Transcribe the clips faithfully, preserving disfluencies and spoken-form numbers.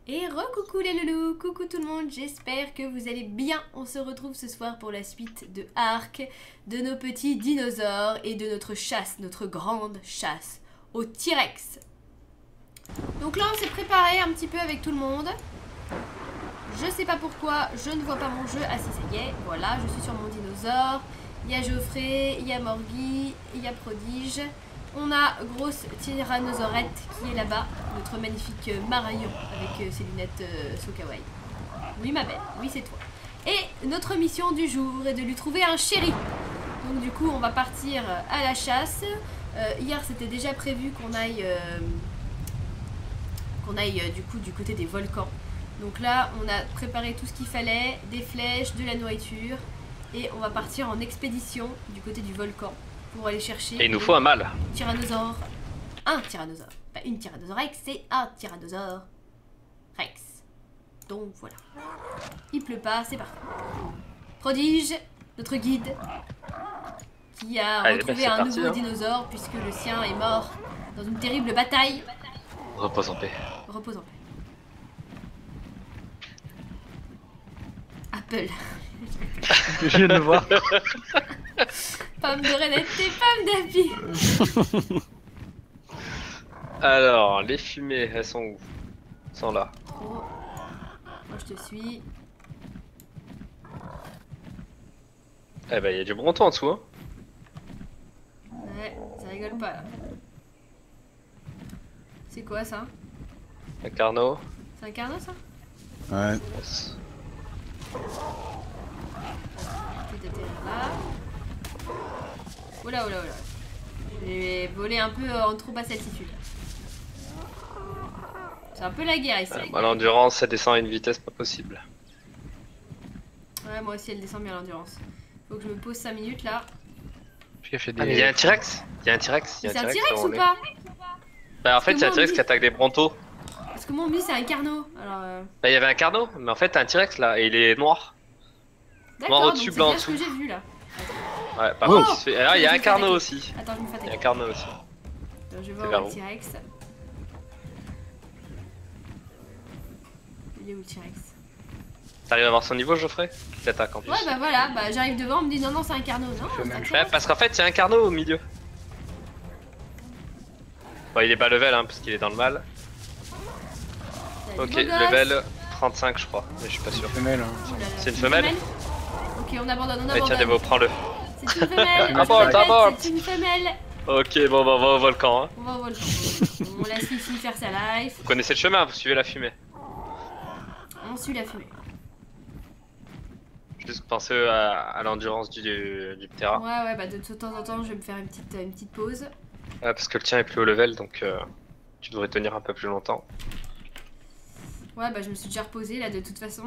Et re-coucou les loulous, coucou tout le monde, j'espère que vous allez bien. On se retrouve ce soir pour la suite de Ark, de nos petits dinosaures et de notre chasse, notre grande chasse au T-Rex. Donc là on s'est préparé un petit peu avec tout le monde. Je sais pas pourquoi, je ne vois pas mon jeu. Ah si, ça y est, voilà, je suis sur mon dinosaure. Il y a Geoffrey, il y a Morgy, il y a Prodige. On a grosse tyrannosaurette qui est là-bas, notre magnifique Marion avec ses lunettes euh, so kawaii. Oui ma belle, oui c'est toi. Et notre mission du jour est de lui trouver un chéri. Donc du coup on va partir à la chasse. Euh, hier c'était déjà prévu qu'on aille, euh, qu'on aille euh, du coup du côté des volcans. Donc là on a préparé tout ce qu'il fallait, des flèches, de la nourriture. Et on va partir en expédition du côté du volcan. Pour aller chercher. Et il nous faut un mâle. Tyrannosaure. Un tyrannosaure. Pas une tyrannosaure Rex, c'est un tyrannosaure Rex. Donc voilà. Il pleut pas, c'est parfait. Prodige, notre guide, qui a Allez, retrouvé bah, un parti, nouveau hein. dinosaure puisque le sien est mort dans une terrible bataille. Repose en paix. Repose en paix. Apple. Je viens de le voir. Pomme de renette et pomme d'api. Alors, les fumées, elles sont où? Elles sont là. Oh. Moi je te suis. Eh ben, il y a du bronton en dessous, hein. Ouais, ça rigole pas là. C'est quoi ça? Un carnot. C'est un carnot ça? Ouais. Yes. Peut-être atterrir là. Oula oula oula. J'ai volé un peu en trop basse altitude. C'est un peu la guerre ici. Euh, bah, l'endurance, ça descend à une vitesse pas possible. Ouais, moi aussi elle descend bien l'endurance. Faut que je me pose cinq minutes là. Puis il fait Ah, mais il y a un T-Rex. Il y a un T-Rex. Il y C'est a un un T-Rex T-Rex ou pas? Bah, en fait, que il y a un moi, T-Rex on qui dit- attaque des brontos. Parce que moi on me dit c'est un carnot. Alors euh... Bah, il y avait un carnot, mais en fait, t'as un T-Rex là, et il est noir. d'accord, Noir donc au-dessus, c'est blanc en bien ce que dessous. j'ai vu là. Ouais, par Oh contre, il se fait. Alors, il y a Je un me fais carnot attaquer. aussi. Attends, je me fais Il y a un attaquer. carnot aussi. Attends, je vais C'est voir vers où est où? le T-Rex. Il est où le T-Rex? T'arrives à voir son niveau, Geoffrey? Qui t'attaque en plus. Ouais bah voilà, bah j'arrive devant, on me dit non non c'est un carnot. Non, fait c'est même un Ouais, T-Rex. parce qu'en fait, il y a un carnot au milieu. Bon, il est bas level, hein, parce qu'il est dans le mal. Salut, Ok, beau gosse. level trente-cinq, je crois, mais je suis pas sûr. femelle. Hein. Ouh là là, C'est une femelle? Ok, on abandonne, on Allez, tiens, abandonne. Dévo, prends-le. C'est une femelle. Abort, je répète, abort. c'est une femelle. Ok, bon, bah, on va au volcan. Hein. On va au volcan. On laisse ici faire sa life. Vous connaissez le chemin, vous suivez la fumée. On suit la fumée. Juste penser à, à l'endurance du, du, du terrain. Ouais ouais bah de temps en temps je vais me faire une petite, une petite pause. Ouais, parce que le tien est plus haut level, donc euh, tu devrais tenir un peu plus longtemps. Ouais bah je me suis déjà reposée là de toute façon.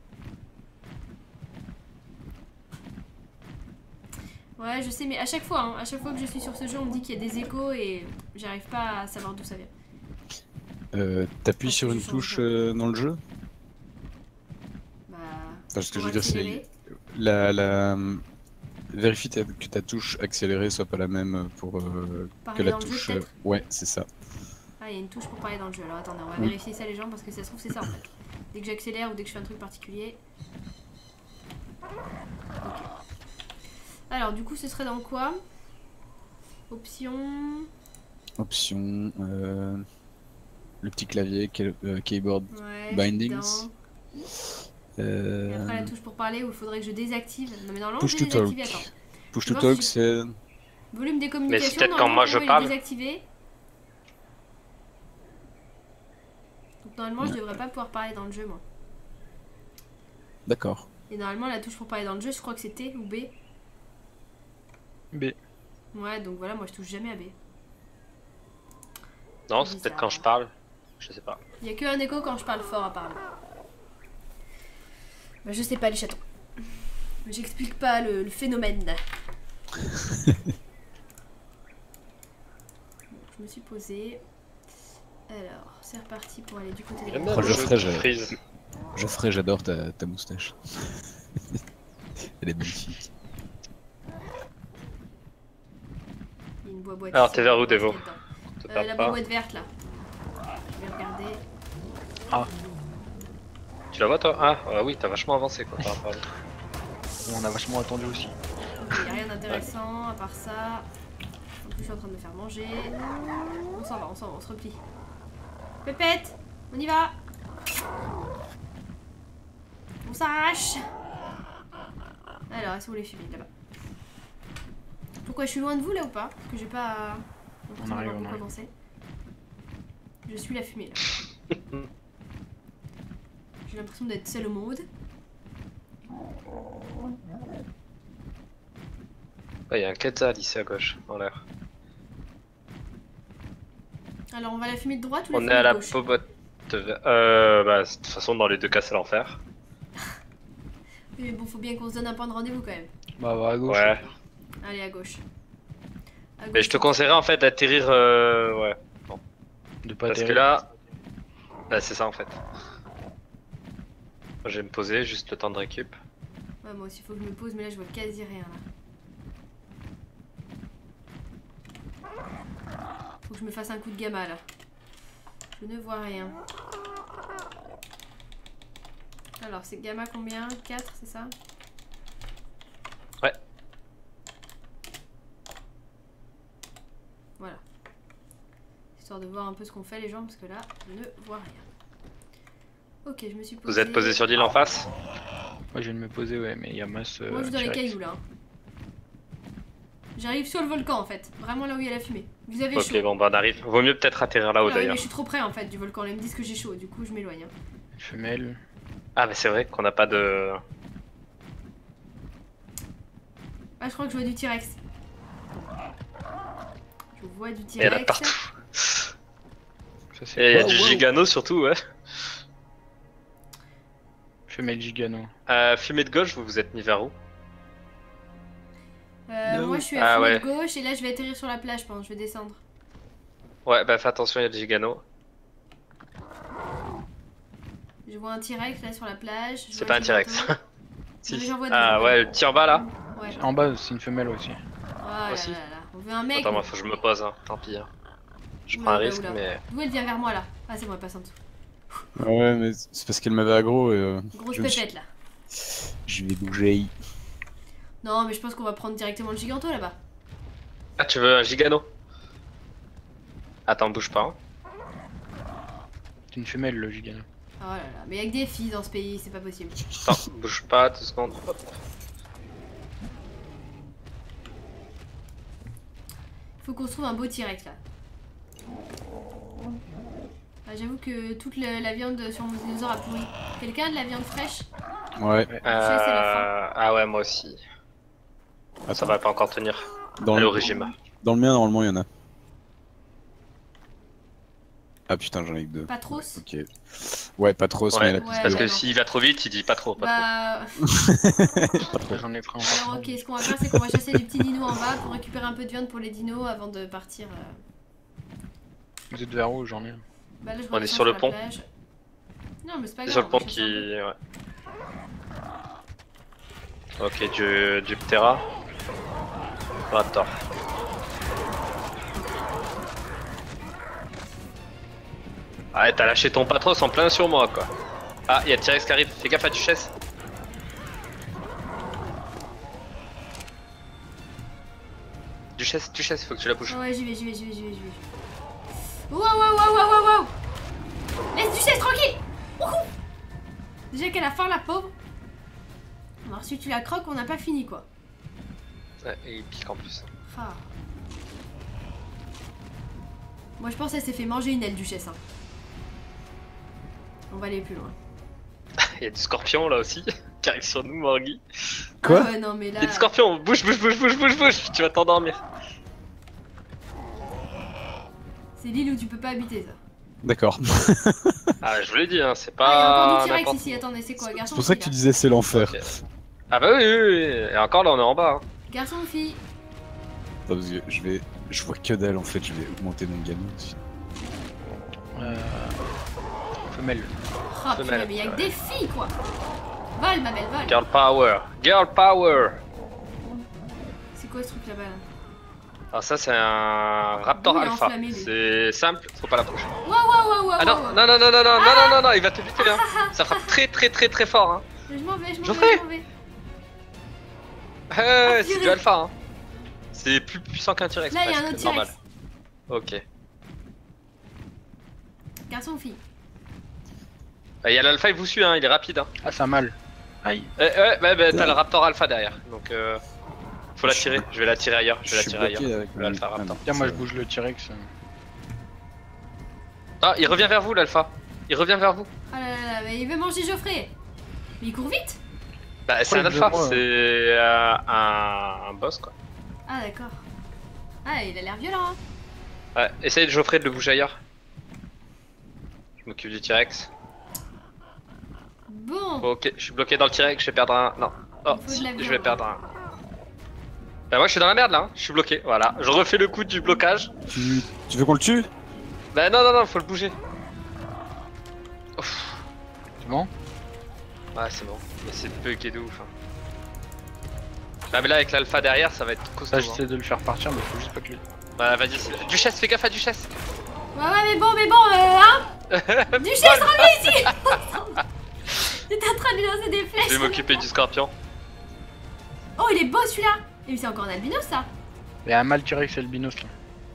Ouais je sais mais à chaque fois, hein, à chaque fois que je suis sur ce jeu on me dit qu'il y a des échos et j'arrive pas à savoir d'où ça vient. Euh, T'appuies sur une touche euh, dans le jeu? Bah... Enfin, ce que je pour veux dire, c'est accélérer. la, la... Vérifie ta- que ta touche accélérée soit pas la même pour euh, Parler que la dans le jeu, touche. euh, peut-être. Ouais, c'est ça. Ah il y a une touche pour parler dans le jeu, alors attendez on va Oui. vérifier ça les gens parce que ça se trouve c'est ça en fait. Dès que j'accélère ou dès que je fais un truc particulier. Ok. Alors du coup ce serait dans quoi? Option... Option. Euh... Le petit clavier, key- euh, keyboard Ouais, bindings. dedans. Et Euh... après la touche pour parler où il faudrait que je désactive. Non mais normalement Push je l'ai to désactivé, talk. attends. Push Je to vais voir talk, si c'est. Volume des communications, peut-être quand normalement, moi je pour il est parle. désactivé. Donc normalement je Ouais. devrais pas pouvoir parler dans le jeu moi. D'accord. Et normalement la touche pour parler dans le jeu je crois que c'est T ou B. B. Ouais donc voilà moi je touche jamais à B. Non, C'est c'est peut-être bizarre. quand je parle. Je sais pas. Il y a que un écho quand je parle fort apparemment. Bah je sais pas les chatons. J'explique pas le, le phénomène. Bon, je me suis posée. Alors, c'est reparti pour aller du côté des J'aime grands. bien le je jeu ferai, qui je- freeze. Geoffrey, j'adore ta, ta moustache. Elle est magnifique. Il y a une boîte. Alors, t'es vers où, Devo? Dedans. Te Euh, perds la pas. boîte verte là. Je vais regarder. Ah. Tu la vois toi? Ah euh, oui, t'as vachement avancé quoi par rapport à l'autre. On a vachement attendu aussi. Ok, y a rien d'intéressant à part ça. En plus, je suis en train de me faire manger. On s'en va, on s'en va, on se replie. Pépette, on y va. On s'arrache. Alors, elles sont où les fumées là-bas? Pourquoi je suis loin de vous là ou pas? Parce que j'ai pas. On arrive, on arrive. Commencer. Je suis la fumée là. J'ai l'impression d'être seule au monde. Ouais, il y a un Quetzal ici à gauche, en l'air. Alors, on va la fumer de droite ou la On fumer est à de la gauche? pobote. Euh, bah, de toute façon, dans les deux cas, c'est l'enfer. Oui, mais bon, faut bien qu'on se donne un point de rendez-vous quand même. Bah, bah, à gauche. Ouais. Allez, à gauche. À Mais gauche, je te c'est- conseillerais en fait d'atterrir. Euh... Ouais. De pas Parce que atterrir. là. Bah, c'est ça en fait. Moi, je vais me poser, juste le temps de récup. Ouais, moi aussi, faut que je me pose, mais là, je vois quasi rien là. Faut que je me fasse un coup de gamma là. Je ne vois rien. Alors, c'est gamma combien? quatre, c'est ça? Ouais. Voilà. Histoire de voir un peu ce qu'on fait les gens, parce que là, je ne vois rien. Ok, je me suis posée. Vous êtes posé sur l'île en face? Moi, je viens de me poser, ouais, mais il y a masse. Euh, Moi, je suis dans les T-Rex. cailloux là. J'arrive sur le volcan en fait. Vraiment là où il y a la fumée. Vous avez chaud. Ok, bon, bah, on arrive. Vaut mieux peut-être atterrir là-haut Ah oui, mais d'ailleurs. je suis trop près en fait du volcan. Là, ils me disent que j'ai chaud. Du coup, je m'éloigne. hein. Femelle. Ah, mais c'est vrai qu'on n'a pas de. Ah, je crois que je vois du T-Rex. Je vois du Il y en a T-Rex. partout. Ça, c'est Et il y a quoi? du Wow. gigano surtout, ouais. Femelle gigano. Euh, fumée de gauche, vous vous êtes mis vers où? Euh, No. moi, je suis à Ah, fumée ouais. de gauche et là, je vais atterrir sur la plage. Je pense. Je vais descendre. Ouais, bah fais attention, il y a du gigano. Je vois un T-Rex là sur la plage. Je C'est vois pas un gigano. T-Rex. Non, Si. mais j'en vois deux, Ah j'en vois ouais, deux. le petit en bas là. Ouais. En bas, c'est une femelle aussi. Ah là Aussi. là là. On veut un mec. Attends, moi faut que je me pose, hein. Tant pis. hein. Je Oula, prends un oula, risque, oula. mais. D'où elle vient vers moi là? Ah, c'est bon, elle passe en dessous. Ouais, mais c'est parce qu'elle m'avait aggro et euh, Grosse je, me suis- pépette là. je vais bouger. Non, mais je pense qu'on va prendre directement le giganto là-bas. Ah, tu veux un gigano? Attends, bouge pas. hein. C'est une femelle, le gigano. Oh là là. Mais avec des filles dans ce pays, c'est pas possible. Attends, bouge pas, deux secondes. Hop. Faut qu'on se trouve un beau T-Rex là. Ah, j'avoue que toute la, la viande sur mon dinosaure a pourri. Quelqu'un a de la viande fraîche? Ouais, c'est la Euh... Ah ouais, moi aussi. Ça attends. va pas encore tenir. Dans Allez le, au régime. dans le mien, normalement, il y en a. Ah putain, j'en ai que deux. Pas trop? Ok. Ouais, pas trop, Ouais. mais la Ouais, Parce ouais, que non. s'il va trop vite, il dit pas trop. Pas Bah. J'en ai pris Alors, encore. ok, ce qu'on va faire, c'est qu'on va chasser des petits dinos en bas pour récupérer un peu de viande pour les dinos avant de partir. euh. Vous êtes vers où? J'en ai un. Bah, là, je On est redescends sur le la pont. plage. Non, mais c'est pas trop. grave. C'est sur le on pont chasse qui. un peu. Ouais. Ok, du, du Ptera. Raptor. Ah, t'as lâché ton Patros en plein sur moi quoi. Ah, y'a T-Rex qui arrive, fais gaffe à Duchesse. Duchesse, Duchesse, faut que tu la bouges. Ah ouais, j'y vais, j'y vais, j'y vais, j'y vais, j'y vais. Wow, wow, wow, wow, wow, wow. Laisse Duchesse tranquille. Wouhou. Déjà qu'elle a faim, la pauvre. Alors, si tu la croques, on n'a pas fini quoi. Ouais, et il pique en plus. Ah. Moi, je pense qu'elle s'est fait manger une aile, Duchesse. Hein. On va aller plus loin. Il y a du scorpion là aussi qui arrive sur nous, Morgui. Quoi? Ah ouais, non, mais là. Il y a du scorpion, bouge, bouge, bouge, bouge, bouge, bouge, tu vas t'endormir. C'est l'île où tu peux pas habiter, ça. D'accord. Ah, je vous l'ai dit, hein, c'est Ah, il y a encore pas. du T-Rex n'importe- ici. Attendez, c'est quoi? C'est Garçon ou pour ça fille que tu là disais c'est l'enfer. Ok. Ah bah oui, oui, oui, et encore là on est en bas. Hein. Garçon ou fille? Attends, parce que je vais. Je vois que dalle en fait, je vais augmenter mon gamin aussi. Euh... Femelle. Oh Femelle, purée, mais y'a que des filles quoi! Vole ma belle, vole! Girl power, girl power. C'est quoi ce truc là-bas là? Alors ça c'est un Raptor Oui, il est Alpha. enflammé, lui. C'est simple, faut pas l'approcher. Waouh, waouh, wow, wow, Ah non, wow. non, non, non, non, non, non, non, non, non, il va te buter, hein. Ça frappe très, très, très, très fort, hein. Je m'en vais, je m'en Geoffrey. vais, je m'en vais. Ouais, Ah, c'est purée. du alpha, hein. C'est plus puissant qu'un T-Rex, Là, il y a un presque, autre normal. T-Rex. Ok. Garçon ou fille? Il y a l'alpha, il vous suit, hein, il est rapide, hein. Ah, ça a mal. Aïe. Eh, ouais, bah, bah, t'as le raptor alpha derrière, donc euh, faut la tirer. Je vais la tirer ailleurs, je vais la suis tirer ailleurs. bloqué avec Le mon- alpha Ah raptor. non, Tiens, moi c'est- je bouge le T-Rex. Ah, il revient vers vous, l'alpha. Il revient vers vous. Ah là là là, mais il veut manger Geoffrey. Mais il court vite. Bah, c'est un il alpha, veut moi, c'est euh, un... un boss, quoi. Ah d'accord. Ah, il a l'air violent. Hein. Ouais, essaye de Geoffrey de le bouger ailleurs. Je m'occupe du T-Rex. Bon. Ok, je suis bloqué dans le T-Rex, je vais perdre un. Non. Oh, Il faut de si, la je viande. vais perdre un. Bah, moi je suis dans la merde là, hein. Je suis bloqué, voilà. Je refais le coup du blocage. Tu, tu veux qu'on le tue? Bah, non, non, non, faut le bouger. Ouf. C'est bon? Ouais, c'est bon. Mais c'est bugué de ouf. Hein. Ah, mais là, avec l'alpha derrière, ça va être costaud. Là, Hein. j'essaie de le faire partir, mais faut juste pas que lui. Bah, vas-y, c'est- Duchesse, fais gaffe à Duchesse. Ouais, ouais, mais bon, mais bon, euh, hein. Duchesse, reviens ici. J'étais en train de lui lancer des flèches. Je vais m'occuper du scorpion. Oh, il est beau celui-là. Et c'est encore un albinos ça. Il y a un mal T-Rex albinos là.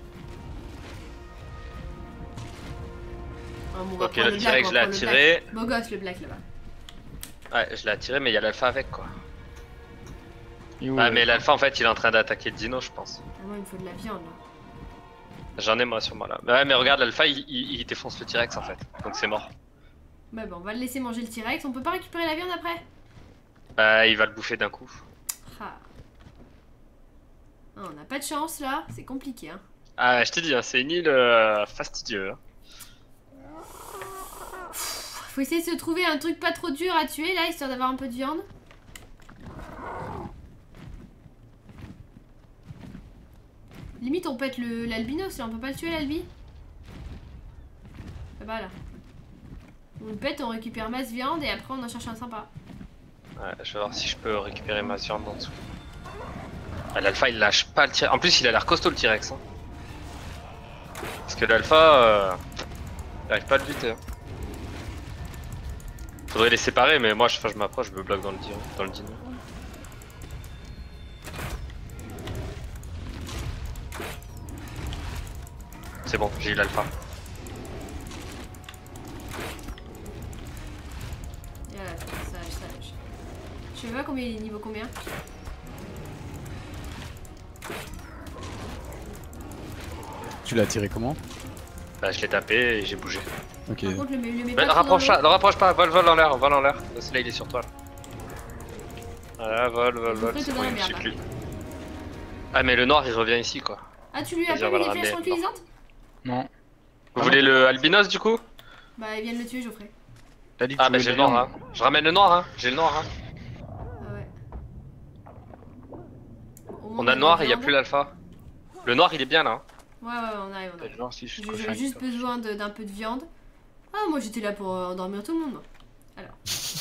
Oh, bon, on va Ok, prendre le black, T-Rex, on je va l'ai prendre le attiré. black. Beau gosse le black là-bas. Ouais, je l'ai attiré, mais il y a l'alpha avec quoi. Il est où, Ah, euh, mais l'alpha en fait, il est en train d'attaquer le dino, je pense. Ah, moi il me faut de la viande là. J'en ai moi sur moi là. Ouais, mais regarde, l'alpha il, il- il défonce le T-Rex en fait. Donc c'est mort. Bah bon, on va le laisser manger le T-Rex. On peut pas récupérer la viande après? Bah, il va le bouffer d'un coup. Ah. Ah, on n'a pas de chance là, c'est compliqué hein. Ah, je t'ai dit, hein, c'est une île euh, fastidieuse. Hein. Faut essayer de se trouver un truc pas trop dur à tuer là, histoire d'avoir un peu de viande. Limite on pète le- l'albinos là, on peut pas le tuer l'albi? Ah bah là. On le pète, on récupère masse viande et après on en cherche un sympa. Ouais, je vais voir si je peux récupérer ma viande en dessous. Ah, l'alpha il lâche pas le T-Rex. En plus, il a l'air costaud le T-Rex. Hein. Parce que l'alpha, euh, il arrive pas à le buter. Hein. Faudrait les séparer, mais moi, je, enfin, je m'approche, je me bloque dans le dino. Dans le dino. C'est bon, j'ai eu l'alpha. Et voilà, sage, sage. Je sais pas combien il est niveau combien. Tu l'as tiré comment? Bah, je l'ai tapé et j'ai bougé. Ok. Par contre le, le mets Bah, pas trop rapproche dans pas, l'eau. ne rapproche pas, vole, vole en l'air, vole en l'air. Là, il est sur toi. Là. Voilà, vol, vol, Je vol. ferai c'est te bon, dans il la me suit merde, plus. Ah, mais le noir il revient ici quoi. Ah tu lui as Vas-y, pas on va mis le des flèches ramener. tranquillisantes? Non. Vous Ah voulez non. le albinos du coup? Bah il vient de le tuer Geoffrey. T'as dit que Ah, tu bah voulais j'ai le de la noir, viande. hein. Je ramène le noir, hein. J'ai le noir, hein. Ah ouais. Au moins, On a a le noir de et il y a viande. plus l'alpha. Le noir il est bien là. Hein. Ouais ouais on arrive, on T'as arrive. le noir si je Je- préfère J'avais juste avec toi. besoin de- d'un peu de viande. Ah moi j'étais là pour euh, endormir tout le monde. moi. Alors.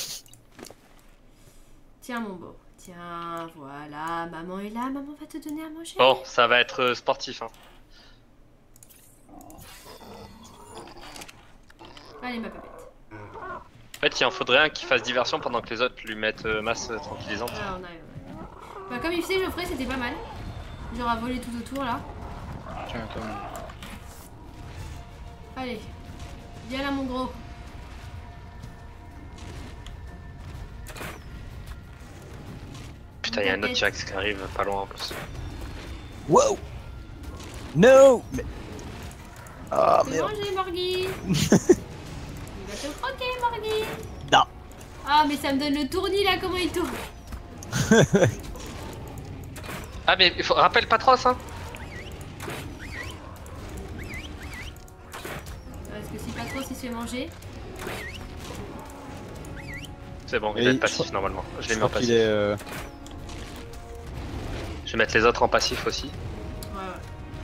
Tiens mon beau. Tiens voilà, maman est là, maman va te donner à manger. Bon, ça va être euh, sportif. Hein. Allez ma papette. En fait, il en faudrait un qui fasse diversion pendant que les autres lui mettent euh, masse euh, tranquillisante. Ah on arrive, on arrive. Bah comme il faisait Geoffrey c'était pas mal. Genre à voler tout autour là. Tiens, attends. Allez. Viens là mon gros. Putain, il y a un autre T-Rex qui arrive pas loin en plus. Wow! No! Mais... Ah Te merde! manger Morgy. Il va te croquer Morgy. Non. Ah mais ça me donne le tournis là comment il tourne. Ah, mais il faut... rappelle Patros, hein. Parce que si Patros il se fait manger. C'est bon, il Et va être je passif crois- normalement. Je l'ai Je mis en crois qu'il passif. est... euh, Je vais mettre les autres en passif aussi. Ouais ouais.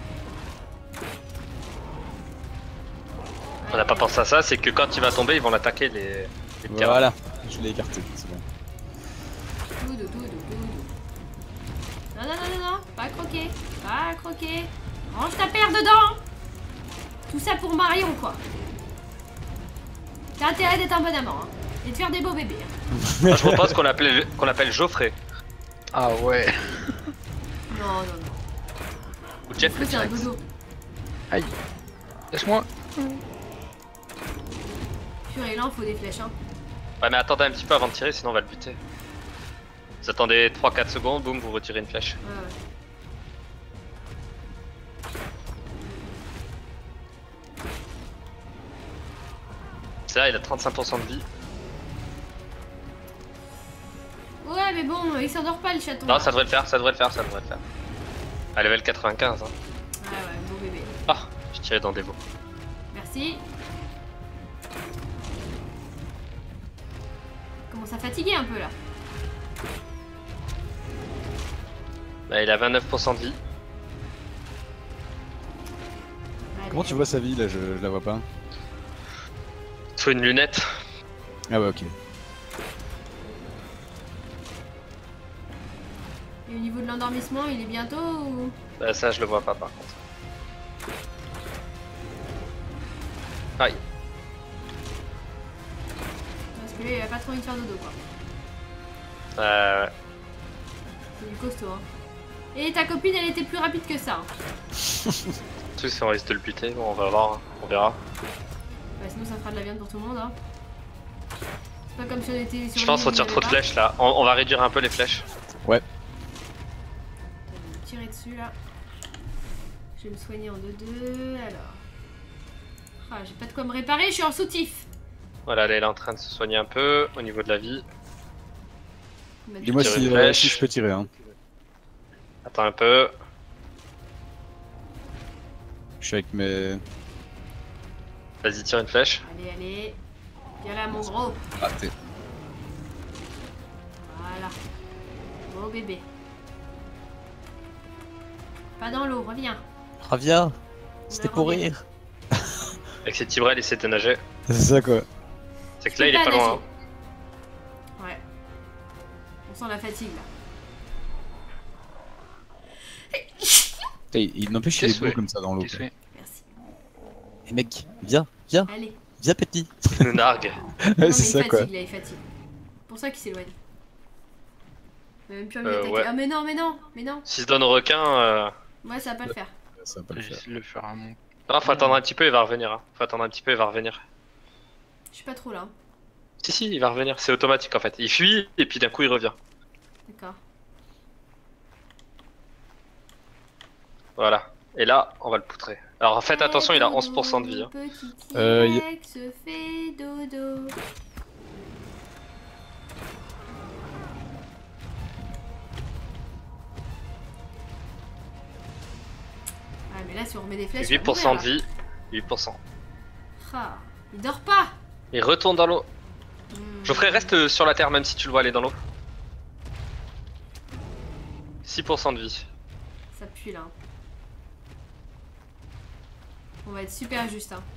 On n'a pas pensé à ça, c'est que quand il va tomber, ils vont l'attaquer les, les terrains. Voilà, je l'ai écarté, c'est bon. Doudou, doudou, doudou. Non, non, non, non, non, pas croquer, pas croquer. Range ta paire dedans. Tout ça pour Marion, quoi. T'as intérêt d'être un bon amant, hein. Et de faire des beaux bébés. Hein. Moi, je propose qu'on l'appelle qu'on l'appelle Geoffrey. Ah ouais. Non, non, non. Ou Jeff le C'est un T-Rex. dodo. Aïe. Laisse-moi. Purée, là, il faut des flèches, hein. Ouais, mais attendez un petit peu avant de tirer, sinon on va le buter. Vous attendez trois quatre secondes, boum, vous retirez une flèche. Ouais, ouais. C'est là, il a trente-cinq pour cent de vie. Ouais, mais bon, il s'endort pas le chaton. Non, là. ça devrait le faire, ça devrait le faire, ça devrait le faire. À level quatre-vingt-quinze. Hein. Ouais, ouais, beau bébé. Ah, j'ai tiré dans des veaux. Merci. Commence à fatiguer un peu là. Là, il a vingt-neuf pour cent de vie. Allez. Comment tu vois sa vie là? Je, je la vois pas. Faut une lunette. Ah ouais, ok. Et au niveau de l'endormissement, il est bientôt ou... Bah, ça, je le vois pas par contre. Aïe. Parce que lui, il a pas trop envie de faire dodo quoi. Euh, ouais. C'est du costaud, hein. Et ta copine, elle était plus rapide que ça. Hein. Surtout si on risque de le buter, bon, on va voir, hein. On verra. Bah, sinon, ça fera de la viande pour tout le monde. Hein. C'est pas comme si on était sur Je pense qu'on tire trop de flèches là. On, on va réduire un peu les flèches. Ouais. Tirer dessus là. Je vais me soigner en deux deux. Alors. Ah, j'ai pas de quoi me réparer, je suis en soutif. Voilà, là, il est en train de se soigner un peu au niveau de la vie. Dis-moi Tirer si, une euh, flèche. si je peux tirer. Hein. Attends un peu. Je suis avec mes. Vas-y, tire une flèche. Allez, allez. Viens là, mon gros. Ah, t'es. Voilà. Beau bébé. Pas dans l'eau, reviens. Reviens, c'était Ouais, pour reviens. rire. Avec ses petits bras, il essaie de nager. C'est ça quoi. C'est que Je là, peux il est pas nager. loin. Hein. Ouais. On sent la fatigue là. Et il n'empêche qu'il est Qu'est-ce beau que- comme ça dans l'eau. Qu'est-ce quoi. que Merci. Et mec, viens, viens, Allez. viens petit. Il nous nargue. Non, mais Ouais, c'est il ça fatigue quoi. là, il fatigue. C'est pour ça qu'il s'éloigne. Il a même plus envie Euh, d'attaquer. ouais. Ah, mais non, mais non, mais non. S'il se donne au requin, euh... Ouais, ça va pas le faire. Ça va pas le faire. J'essaie de le faire à mon. non, faut attendre un petit peu, il va revenir. Hein. Faut attendre un petit peu, il va revenir. Je suis pas trop là. Si, si, il va revenir. C'est automatique en fait. Il fuit et puis d'un coup, il revient. D'accord. Voilà. Et là, on va le poutrer. Alors faites attention, il a onze pour cent de vie. Hein. Petit Euh, y- T-Rex se fait dodo. Ah, mais là, si on remet des flèches. huit pour cent de vie. huit pour cent. Ah, il dort pas. Il retourne dans l'eau. Hmm. Geoffrey, reste sur la terre même si tu le vois aller dans l'eau. six pour cent de vie. Ça pue là. On va être super juste. Hein.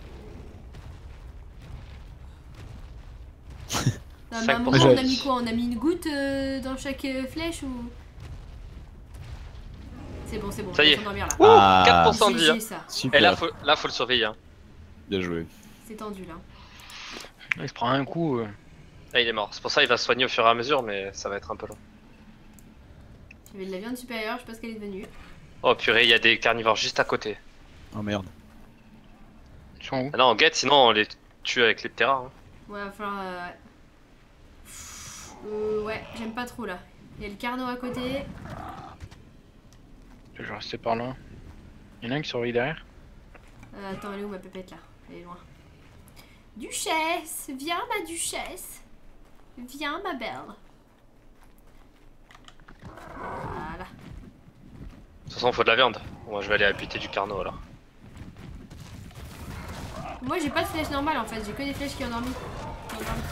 Non, mais à un moment, cinq pour on cent. a mis quoi? On a mis une goutte euh, dans chaque euh, flèche ou. C'est bon, c'est bon. Ça on y va est. s'endormir là. Ah, quatre pour cent de vie. G G, Hein. ça. super. Et là, faut, là, faut le surveiller. Hein. Bien joué. C'est tendu là. Il se prend un coup. euh. Là, il est mort. C'est pour ça qu'il va se soigner au fur et à mesure, mais ça va être un peu long. Il y avait de la viande supérieure, je sais pas ce qu'elle est devenue. Oh purée, il y a des carnivores juste à côté. Oh merde. Ils sont où? Ah non, on guette, sinon on les tue avec les pteras. Hein. Ouais, il va falloir. Euh... euh, ouais, j'aime pas trop là. Il y a le carnot à côté. Je vais rester par là. Il y en a un qui surveille derrière. Euh, attends, elle est où ma pépette là? Elle est loin. Duchesse, viens ma duchesse. Viens ma belle. Voilà. De toute façon, faut de la viande. Moi, je vais aller à buter du carnot alors. Moi j'ai pas de flèche normale en fait, j'ai que des flèches qui ont dormi. Qui ont dormi.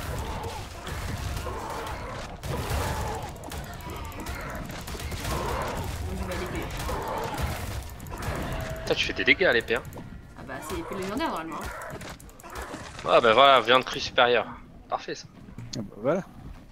Bon, je vais à l'épée. Putain, tu fais des dégâts à l'épée. Hein. Ah bah c'est l'épée légendaire normalement. Ah bah voilà, viande crue supérieure. Parfait ça. Ah bah voilà.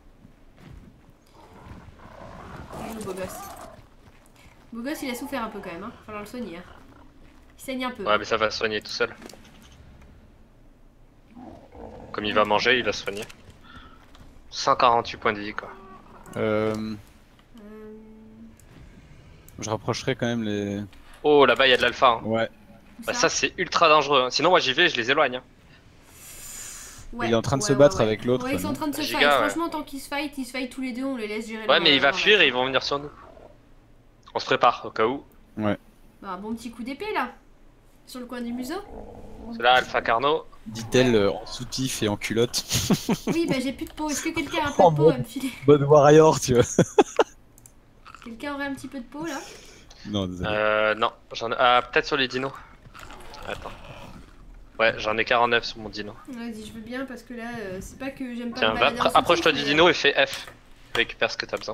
Le beau gosse. Beau gosse il a souffert un peu quand même, hein. Falloir le soigner. Hein. Il saigne un peu. Ouais, mais ça va se soigner tout seul. comme il va manger, il va se soigner. cent quarante-huit points de vie quoi. Euh, Euh, je rapprocherai quand même les. Oh là-bas il y a de l'alpha. Hein. Ouais. où Bah ça c'est ultra dangereux. Hein. Sinon moi j'y vais, je les éloigne. Hein. Ouais, Il est en train de ouais, se ouais, battre ouais. avec l'autre, Ouais, ils sont en non train de se Giga, fight. ouais. Franchement, tant qu'ils se fight, ils se fight tous les deux, on les laisse gérer Ouais leur- mais il va leur fuir life. et ils vont venir sur nous. On se prépare au cas où. Bah, un bon petit coup d'épée là. Sur le coin du museau. C'est là Alpha Carno. Dit-elle euh, en soutif et en culotte. Oui, bah j'ai plus de peau. Est-ce que quelqu'un a un peu Oh, de peau bon. à me filer? Bonne warrior, tu vois. Quelqu'un aurait un petit peu de peau là? Non, désolé. Euh non, j'en ai. Ah peut-être sur les dinos. Attends. Ouais j'en ai quarante-neuf sur mon dino. Vas-y, je veux bien parce que là, euh, c'est pas que j'aime pas Tiens, me va, balader en appro- approche-toi soutif, du mais, dino et fais F. Récupère ce que t'as besoin.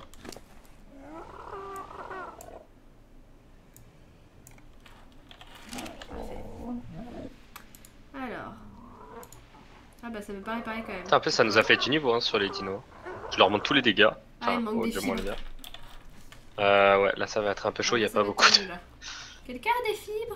euh, Alors. Ah bah ça me paraît pareil quand même. Putain, en plus ça nous a fait du niveau hein, sur les dinos. Je leur montre tous les dégâts. Ah, il manque oh, des du moins fibres. les miens. Euh ouais là ça va être un peu chaud, Ah, y a ça pas va être beaucoup de... tendu, là. Quelqu'un a des fibres?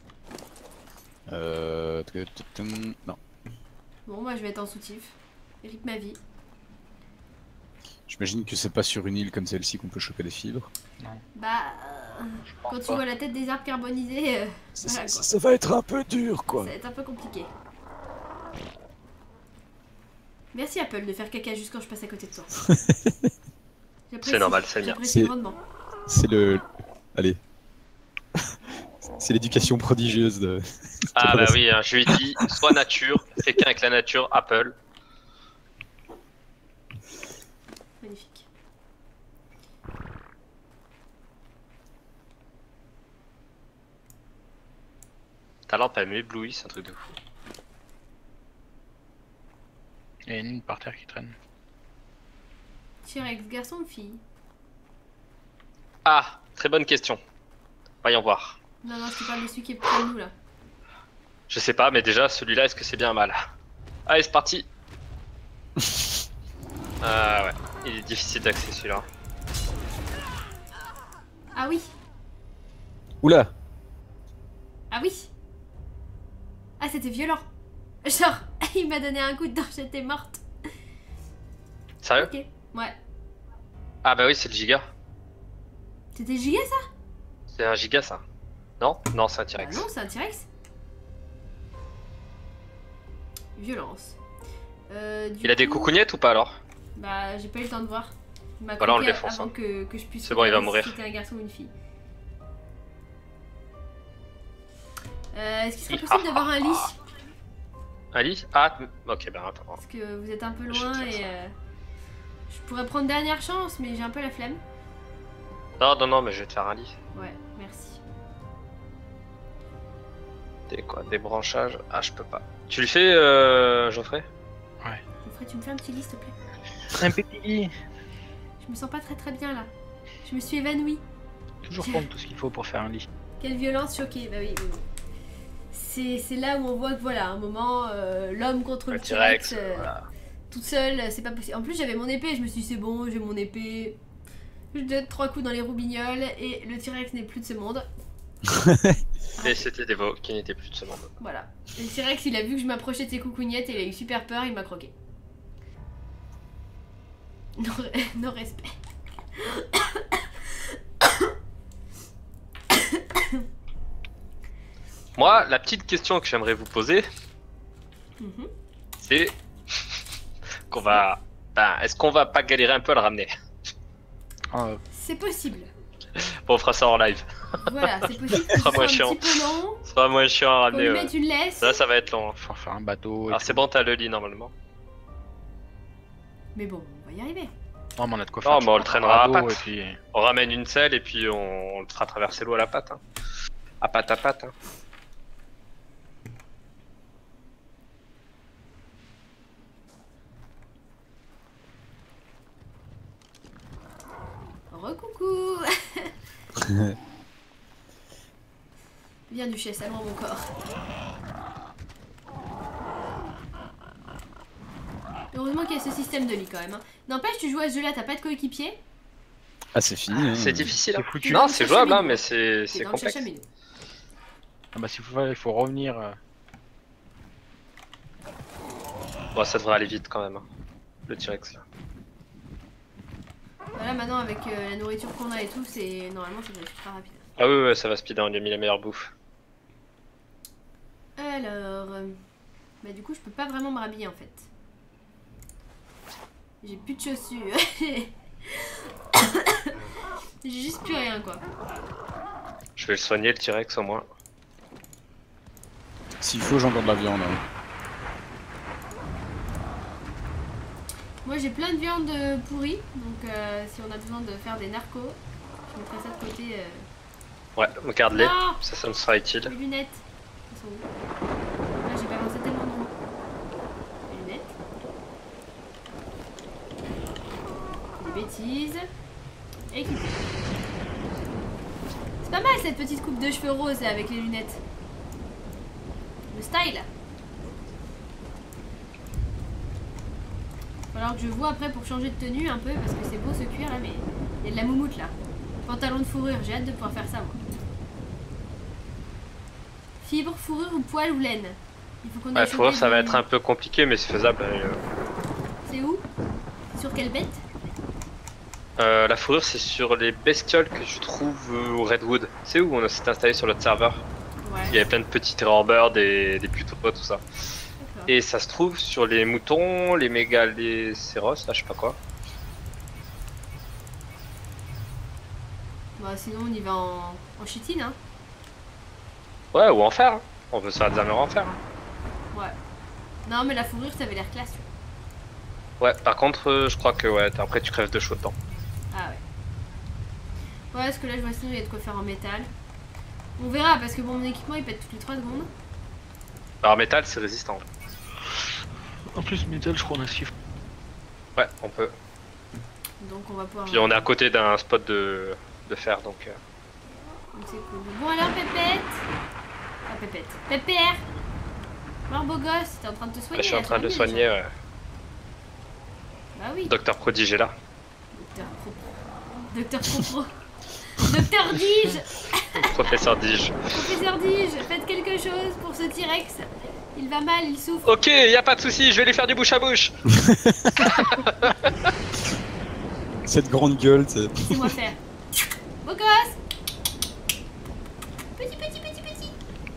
Euh... t- t- t- Non. Bon, moi je vais être en soutif. Rythme ma vie. J'imagine que c'est pas sur une île comme celle-ci qu'on peut choper des fibres. Bah, euh, Je pense quand tu pas. vois la tête des arbres carbonisés, euh, Ça, voilà, ça- quoi. ça va être un peu dur, quoi. Ça va être un peu compliqué. Merci Apple de faire caca juste quand je passe à côté de toi. J'apprécie. C'est normal, c'est le mien. J'apprécie C'est- grandement. C'est le... Allez. C'est l'éducation prodigieuse de... Ah bah oui, hein, je lui ai dit, soit nature, fais qu'un avec la nature, Apple. Magnifique. Ta lampe elle m'éblouit, c'est un truc de fou. Il y a une ligne par terre qui traîne. T-Rex, garçon ou fille? Ah, très bonne question. Voyons voir. Non, non, je te parle de celui qui est près de nous là. Je sais pas, mais déjà celui-là, est-ce que c'est bien mal? Allez, c'est parti. Ah ouais, il est difficile d'accès celui-là. Ah oui, Oula. ah oui. Ah, c'était violent. Genre, il m'a donné un coup dedans, j'étais morte. Sérieux? Ok, ouais. Ah bah oui, c'est le giga. C'était giga ça? C'est un giga ça. Non? Non, c'est un Bah T-Rex. non, c'est un T-Rex. Violence. Euh, du Il a des coup, coucougnettes ou pas alors? Bah, j'ai pas eu le temps de voir. Il m'a Voilà, on le croqué défonce, avant hein. que, que je puisse. C'est bon, il va regarder mourir. Si c'était un garçon ou une fille. Euh, Est-ce qu'il serait possible d'avoir un lit? Ali? Ah, ok, ben attends. Parce que vous êtes un peu Je loin vais te faire et ça. euh, je pourrais prendre dernière chance, mais j'ai un peu la flemme. Non, non, non, mais je vais te faire un lit. Ouais, merci. Des quoi? Des branchages? Ah, je peux pas. Tu le fais, euh, Geoffrey? Geoffrey, tu me fais un petit lit, s'il te plaît? Un petit. Je me sens pas très très bien là. Je me suis évanouie. Toujours prendre tout ce qu'il faut pour faire un lit. Quelle violence choquée. Bah oui, oui, oui. C'est c'est là où on voit que voilà, à un moment, euh, l'homme contre le Le T-Rex, T-Rex, euh, voilà. toute seule, c'est pas possible. En plus, j'avais mon épée, je me suis dit, c'est bon, j'ai mon épée. Je donne trois coups dans les roubignoles et le T-Rex n'est plus de ce monde. Et c'était des veaux qui n'étaient plus de ce monde. Voilà. Et le T-Rex, il a vu que je m'approchais de ses coucougnettes et il a eu super peur, il m'a croqué. Non, non respect. Moi, la petite question que j'aimerais vous poser, Mhm. c'est qu'on va... Ben, est-ce qu'on va pas galérer un peu à le ramener? Ah, C'est possible. Bon, on fera ça en live. Voilà, c'est possible que ce sera soit moins un chiant. petit peu long, Ce sera moins chiant à qu'on ramener. lui ouais. mette une laisse. Là, ça va être long. hein. faut faire un bateau. et Alors tout. c'est bon, t'as le lit normalement. Mais bon, on va y arriver. Non, mais on a de quoi Non, faire. mais tu on le prends traînera un à radeau, pattes. Et puis... On ramène une selle et puis on, on le fera traverser l'eau à la patte. Hein. À patte à patte. Hein. Recoucou. Viens Duchesse, allons mon corps. Heureusement qu'il y a ce système de lit quand même. hein. N'empêche, tu joues à ce jeu là, t'as pas de coéquipier. Ah, c'est fini. hein. C'est difficile. C'est Hein. foutu. Non, Dans c'est le jouable, hein, chachaminou. mais c'est T'es c'est dans le complexe. chachaminou. Ah bah s'il faut, il faut revenir. euh, Bon, ça devrait aller vite quand même. Hein. Le T-Rex là. Voilà, maintenant avec euh, la nourriture qu'on a et tout, c'est normalement ça doit être super rapide. Ah oui, ouais, ça va speeder, on lui a mis la meilleure bouffe. Alors, euh, bah du coup je peux pas vraiment me rhabiller en fait. J'ai plus de chaussures. J'ai juste plus rien quoi. Je vais le soigner le T-Rex au moins. S'il faut, j'entends de la viande. Hein. Moi j'ai plein de viande euh, pourrie, donc euh, si on a besoin de faire des narcos, je mettrai ça de côté. Euh... Ouais, garde-les, Non ça, ça me sera utile. Les lunettes, elles sont où? Là j'ai balancé tellement de roue. Les lunettes. Des bêtises. Équipé. C'est pas mal cette petite coupe de cheveux roses là avec les lunettes. Le style. Va falloir que je vois après pour changer de tenue un peu parce que c'est beau ce cuir là mais il y a de la moumoute là. Pantalon de fourrure, j'ai hâte de pouvoir faire ça moi. Fibre, fourrure ou poil ou laine. Il faut qu'on Ouais, ait fourrure chopé ça du- va être un peu compliqué mais c'est faisable. euh. C'est où? Sur quelle bête? Euh, la fourrure c'est sur les bestioles que je trouve euh, au Redwood. C'est où on s'est installé sur notre serveur. Ouais. Il y avait plein de petits terrorbirds, des, des putos, tout ça. D'accord. Et ça se trouve sur les moutons, les mégalécéros, là je sais pas quoi. Bah sinon on y va en, en chitine hein. Ouais, ou en fer. Hein. On peut se faire des armures en fer. Hein. Ouais. Non mais la fourrure ça avait l'air classe. Ouais, par contre, euh, je crois que ouais, après tu crèves de chaud dedans. Ah ouais. Ouais, parce que là je vois sinon il y a de quoi faire en métal. On verra parce que bon mon équipement il pète toutes les trois secondes. Alors, métal c'est résistant. En plus, métal, je crois qu'on a six. Ouais, on peut. Donc on va pouvoir. Puis on est à côté d'un spot de, de fer donc. euh, Donc c'est cool. Bon alors Pépette. Ah Pépette. Pépère. Alors beau gosse, t'es en train de te soigner. Là, je suis en là, train de le soigner, soigner. déjà. Ouais. Bah oui. Docteur Prodige est là. Docteur Pro. Docteur Pro. Docteur Dige. Professeur Dige. Professeur Dige, faites quelque chose pour ce T-Rex. Il va mal, il souffre. Ok, y a pas de souci, je vais lui faire du bouche à bouche. Cette grande gueule, c'est. Laissez-moi faire. Beau gosse. Petit, petit, petit, petit.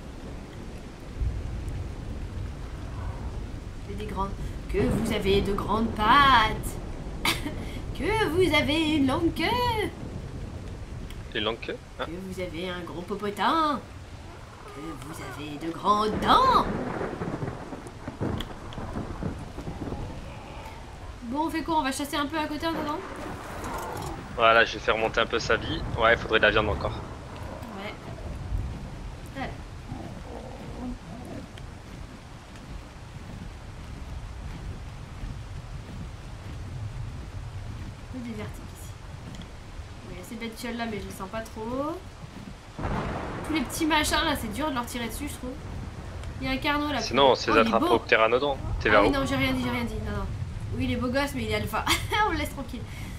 C'est des grandes. Que vous avez de grandes pattes. Que vous avez une longue queue. Les langues que. Hein Que vous avez un gros popotin. Que vous avez de grandes dents. Bon, on fait quoi? On va chasser un peu à côté en attendant? Voilà, je vais faire monter un peu sa vie. Ouais, il faudrait de la viande encore. Ouais. Voilà. Un peu désertique ici. Il y a ces bestioles là, mais je les sens pas trop. Tous les petits machins là, c'est dur de leur tirer dessus, je trouve. Il y a un carnot là. Sinon, on se les Oh, il est attrape beau. au pteranodon. T'es Ah vers oui, où? non, j'ai rien dit, j'ai rien dit. Non, non. Oui, il est beau gosse, mais il est alpha. On le laisse tranquille.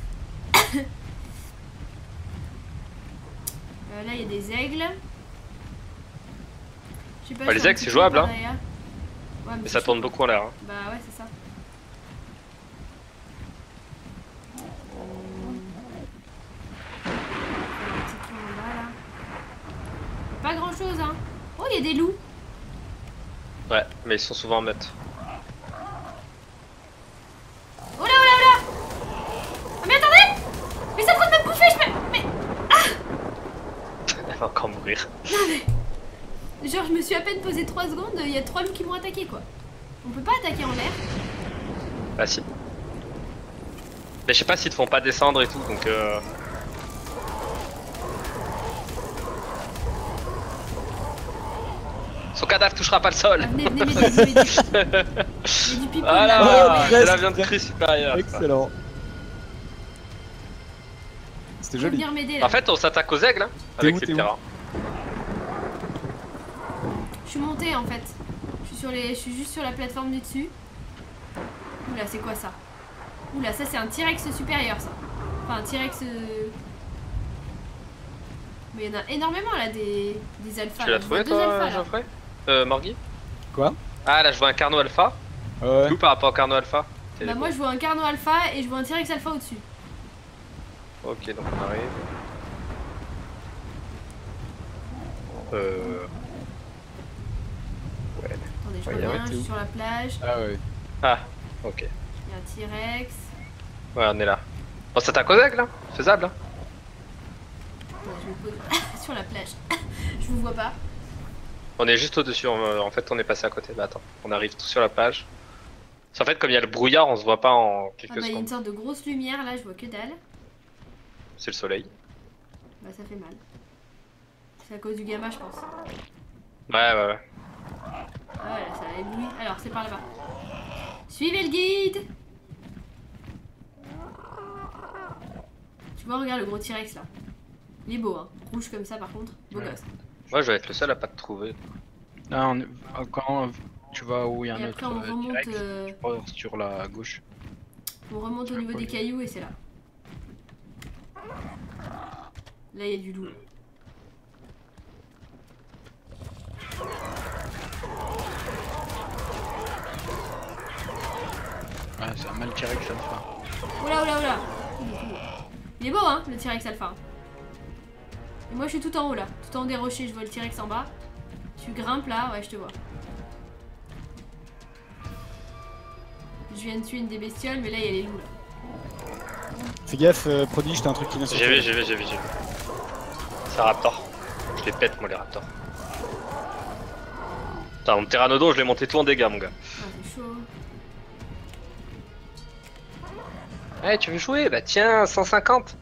Euh, là, il y a des aigles. Je sais pas, Bah, je les fais un aigles, petit c'est tour jouable, par hein. derrière. Ouais, Mais c'est ça tourne chaud. beaucoup en l'air. Hein. Bah ouais, c'est ça. Un petit tour en bas, là. Pas grand chose, hein. Oh, il y a des loups. Ouais, mais ils sont souvent en meute. Oh là, oh là, oh là. Ah, mais attendez. Mais c'est en train de me bouffer, je me... Mais... Elle va encore mourir. Genre, je me suis à peine posé trois secondes, il y a trois loups qui m'ont attaqué, quoi. On peut pas attaquer en l'air. Bah si. Mais je sais pas s'ils te font pas descendre et tout, donc euh... Son cadavre touchera pas le sol. Ah, venez, venez m'aider, venez m'aider. Il y a du pipeau, là. Voilà, Oh, c'est la reste. viande crue supérieure. Excellent. C'était Faut joli. venir m'aider, là. En fait, on s'attaque aux aigles hein, T'es avec où, ces t'es où terrains. Je suis montée, en fait. Je suis, sur les... je suis juste sur la plateforme du dessus. Oula, c'est quoi ça? Oula, ça, c'est un T-Rex supérieur, ça. Enfin, un T-Rex... euh, Mais il y en a énormément, là, des, des alphas. Tu là. l'as Je vois trouvé deux toi, alphas, là. Geoffrey euh, Morgui? Quoi? Ah là, je vois un carnot alpha. Ouais. Tout par rapport au Carno Alpha. T'es Bah les moi bons. je vois un Carno Alpha et je vois un T-Rex Alpha au-dessus. Ok, donc on arrive. Euh... Ouais. Attendez, je Ouais, reviens, ouais, je t'es suis où sur la plage. Ah ouais. Ah, ok. Il y a un T-Rex. Ouais, on est là. Bon, c'est un Kozak là? Faisable, hein? Ouais, je me pose sur la plage. Je vous vois pas. On est juste au-dessus, en en fait on est passé à côté. Bah attends, on arrive tout sur la plage. Parce qu'en fait, comme il y a le brouillard, on se voit pas en Ah quelques bah il y a une secondes. sorte de grosse lumière là, je vois que dalle. C'est le soleil. Bah ça fait mal. C'est à cause du gamma je pense. Ouais, ouais, ouais. Ah ouais, là, ça a ébloui. Alors c'est par là-bas. Suivez le guide. Tu vois, regarde le gros T-Rex là. Il est beau hein. Rouge comme ça par contre. Beau Ouais. gosse. Moi, je vais être le seul à pas te trouver. Là, on est- quand tu vas où il y a Et un après, autre on euh, remonte, T-Rex, euh, tu pars sur la gauche. On remonte au niveau des cailloux et c'est là. Là il y a du loup. Ouais, c'est un mal T-Rex Alpha. Oula oula oula. Il est beau hein le T-Rex Alpha. Et moi je suis tout en haut là. Tout en haut des rochers, je vois le T-Rex en bas. Tu grimpes là, ouais je te vois. Je viens de tuer une des bestioles mais là il y a les loups là. Fais gaffe, euh, prodige, t'as un truc qui vient sur J'ai toi. vu, j'ai vu, j'ai vu, j'ai vu. C'est un raptor. Je les pète, moi, les raptors. Putain, mon pteranodon, je l'ai monté tout en dégâts, mon gars. Ah c'est chaud. Ouais, tu veux jouer? Bah tiens, cent cinquante.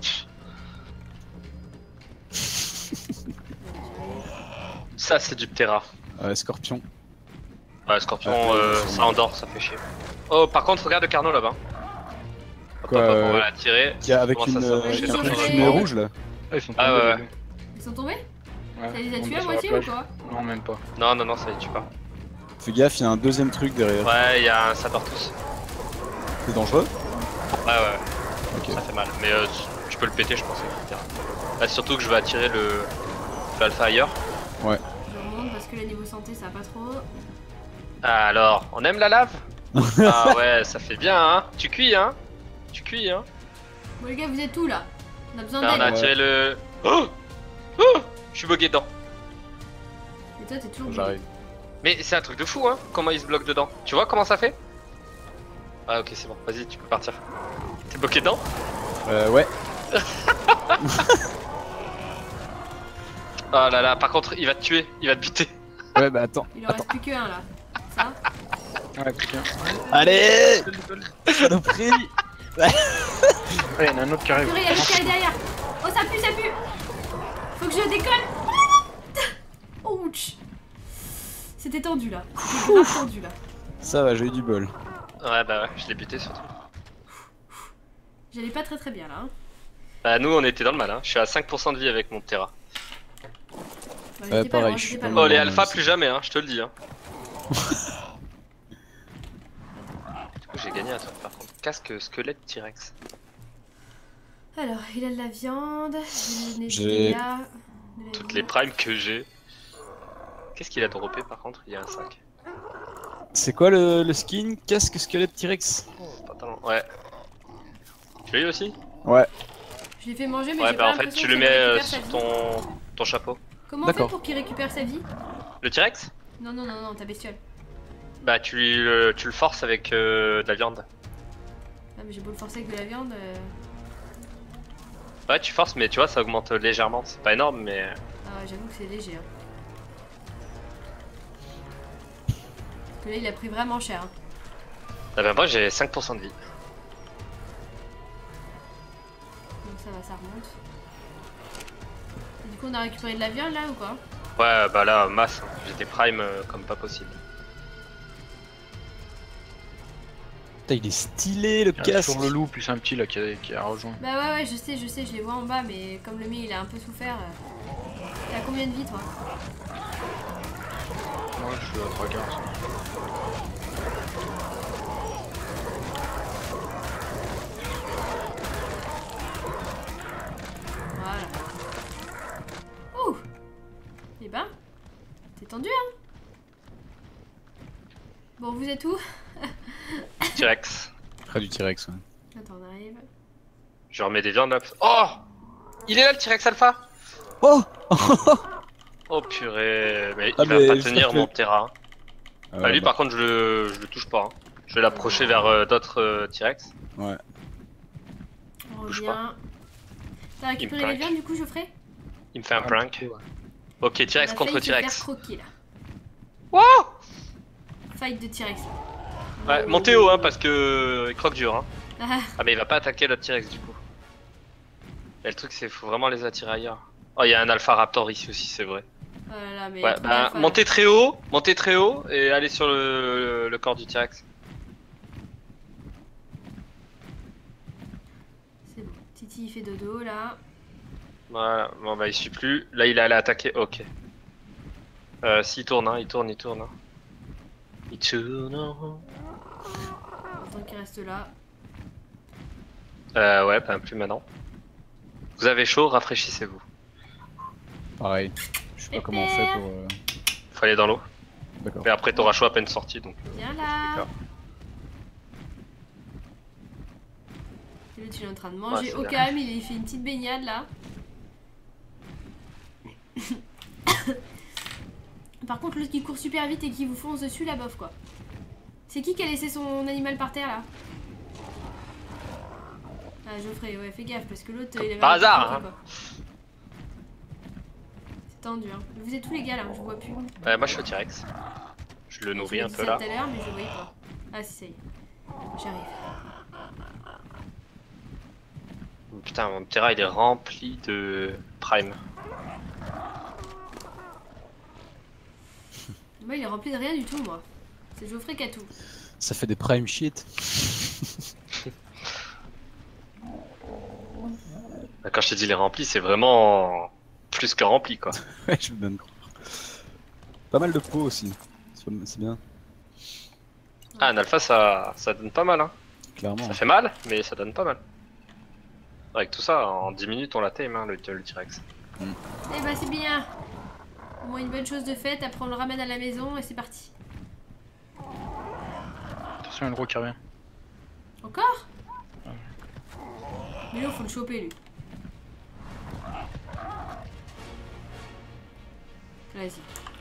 Ça, c'est du ptera. Ouais, scorpion. Ouais, scorpion, Ah, euh, ouais, ça endort, ça fait chier. Oh, par contre, regarde le carnot là-bas. Hop, Quoi, hop, hop, on euh, va la tirer. Qui a avec Comment une, ça euh, s'appelle avec Ils un sont truc tombés. fumé rouge là. Ah, ils sont Ah, tombés, ouais, les ouais. deux. Ils sont tombés? Ouais, Ça les a on tués est à sur la moitié ou plage. quoi? Non, même pas. Non, non, non, ça les tue pas. Fais gaffe, il y a un deuxième truc derrière. Ouais, il y a un sabre-tous. C'est dangereux? Ouais, ouais, Ok. ça fait mal. Mais euh, tu peux le péter, je pense. et cetera. Là, surtout que je vais attirer le l'alpha ailleurs. Je remonte parce que le niveau santé ça va pas trop. Ah, alors, on aime la lave? Ah ouais, ça fait bien, hein. Tu cuis, hein. Tu cuis, hein. Bon les gars vous êtes où là? On a besoin Là, on a d'aide. attiré le... Oh, oh, je suis bugué dedans. Et toi t'es toujours bugué. J'arrive. Mais c'est un truc de fou, hein, comment il se bloque dedans. Tu vois comment ça fait? Ah ok, c'est bon, vas-y, tu peux partir. T'es bloqué dedans? Euh, ouais. Oh là là, par contre, il va te tuer, il va te buter. Ouais, bah attends. Il en reste plus que un là. Ça? Ouais, putain. Allez! Saloperie! Ouais, il y en a un autre qui arrive. Purée, il y a l'autre qui est derrière. Oh ça pue, ça pue. Faut que je décolle. Ouch. C'était tendu là. C'était grave tendu là. Ça va, j'ai eu du bol. Ouais bah ouais, je l'ai buté surtout. J'allais pas très très bien là. Hein. Bah nous on était dans le mal, hein. Je suis à cinq pour cent de vie avec mon Terra. Bah, Ouais, j'étais pas pareil, loin, je suis j'étais pas pas loin. Oh les non, alphas mais plus jamais, hein, je te le dis. Hein. Du coup j'ai gagné un truc par contre. Casque squelette T-Rex. Alors, il a de la viande, il a des J'ai- dégâts, de la Toutes vie. les primes que j'ai. Qu'est-ce qu'il a droppé par contre? Il y a un sac. C'est quoi le, le skin? Casque squelette T-Rex? Oh, pantalon. Ouais. Tu l'as eu aussi? Ouais. Je l'ai fait manger, mais Ouais j'ai bah pas en fait l'impression tu que le ça mets récupère euh, sa sur vie. ton, ton chapeau. Comment on fait D'accord. pour qu'il récupère sa vie? Le T-Rex? Non, non, non, non, ta bestiole. Bah tu, lui, le- tu le forces avec euh, de la viande. Ah, mais j'ai beau le forcer avec de la viande. euh, Ouais tu forces mais tu vois ça augmente légèrement. C'est pas énorme mais... Ah, j'avoue que c'est léger. Hein. Parce que là, il a pris vraiment cher. Hein. Ah bah moi j'ai cinq pour cent de vie. Donc ça va, ça remonte. Et du coup, on a récupéré de la viande là ou quoi? Ouais bah là masse, j'ai des primes euh, comme pas possible. Putain, il est stylé le Il y a casque! toujours le loup plus un petit là qui a, qui a rejoint. Bah ouais, ouais, je sais, je sais, je les vois en bas, mais comme le mien il a un peu souffert. euh, T'as combien de vie toi? Moi je suis à trois quarts. Voilà. Ouh. Eh ben, c'est tendu hein. Bon, vous êtes où? T-Rex. Près du T-Rex, ouais. Attends, on arrive. Je remets des viandes là. Oh, il est là le T-Rex alpha. Oh Oh purée, mais Ah, il va mais pas j'espère tenir que- mon terrain. Ah, Ah, lui bah, par contre je le, je le touche pas. Hein. Je vais l'approcher vers euh, d'autres euh, T-Rex. Ouais. On Bouge revient. T'as récupéré les planque. viandes du coup, Geoffrey? Il me fait un Un prank. petit peu, ouais. Ok, On T-Rex a contre failli se faire T-Rex. croquer là. Wow. Fight de T-Rex. Ouais, montez haut hein parce que il croque dur hein. Ah, Ah mais il va pas attaquer l'autre T-Rex du coup. Et le truc c'est faut vraiment les attirer ailleurs. Oh il y a un Alpha Raptor ici aussi c'est vrai. oh là là, mais. Ouais, trop bah, d'alpha, là. montez très haut, montez très haut et allez sur le, le, le corps du T-Rex. C'est bon. Titi il fait dodo là. Voilà, bon bah il suit plus. Là il est allé attaquer, ok. Euh, s'il tourne, hein, il tourne, il tourne. Hein. Il tourne. hein. Tant qu'il reste là. Euh, ouais, bah plus maintenant. Vous avez chaud, rafraîchissez-vous. pareil. Je sais pas comment on fait pour... euh, Faut aller dans l'eau. D'accord. Mais après t'auras chaud à peine sorti donc. euh, Viens là. D'accord. Et l'autre il est en train de Ouais, manger c'est au bien. calme, il fait une petite baignade là. Par contre, l'autre qui court super vite et qui vous fonce dessus, la bof quoi. C'est qui qui a laissé son animal par terre là? Ah, Geoffrey, ouais, fais gaffe parce que l'autre il avait. Par un peu hasard, croqué, hein. quoi. C'est tendu, hein. Vous êtes tous les gars là, je vois plus. Ouais, moi je suis au T-Rex. Je le nourris Je un me peu disais là. tout à l'heure, mais je le voyais pas. Ah, si, ça y est. J'arrive. Putain, mon terrain il est rempli de Prime. Moi, il est rempli de rien du tout, moi. C'est Geoffrey qui a tout. Ça fait des prime shit. Quand je te dis il est rempli, c'est vraiment plus que rempli quoi. Ouais, je me donne croire. Pas mal de peau aussi. C'est c'est bien, Ah, un alpha ça, ça donne pas mal hein. clairement. Ça fait mal, mais ça donne pas mal. Avec tout ça, en dix minutes on la tame hein, le, le T-Rex. Eh bah, c'est bien. Au moins, une bonne chose de faite. Après, on le ramène à la maison et c'est parti. Attention, il y a le gros qui revient. Encore? Mais là, faut le choper, lui. Vas-y.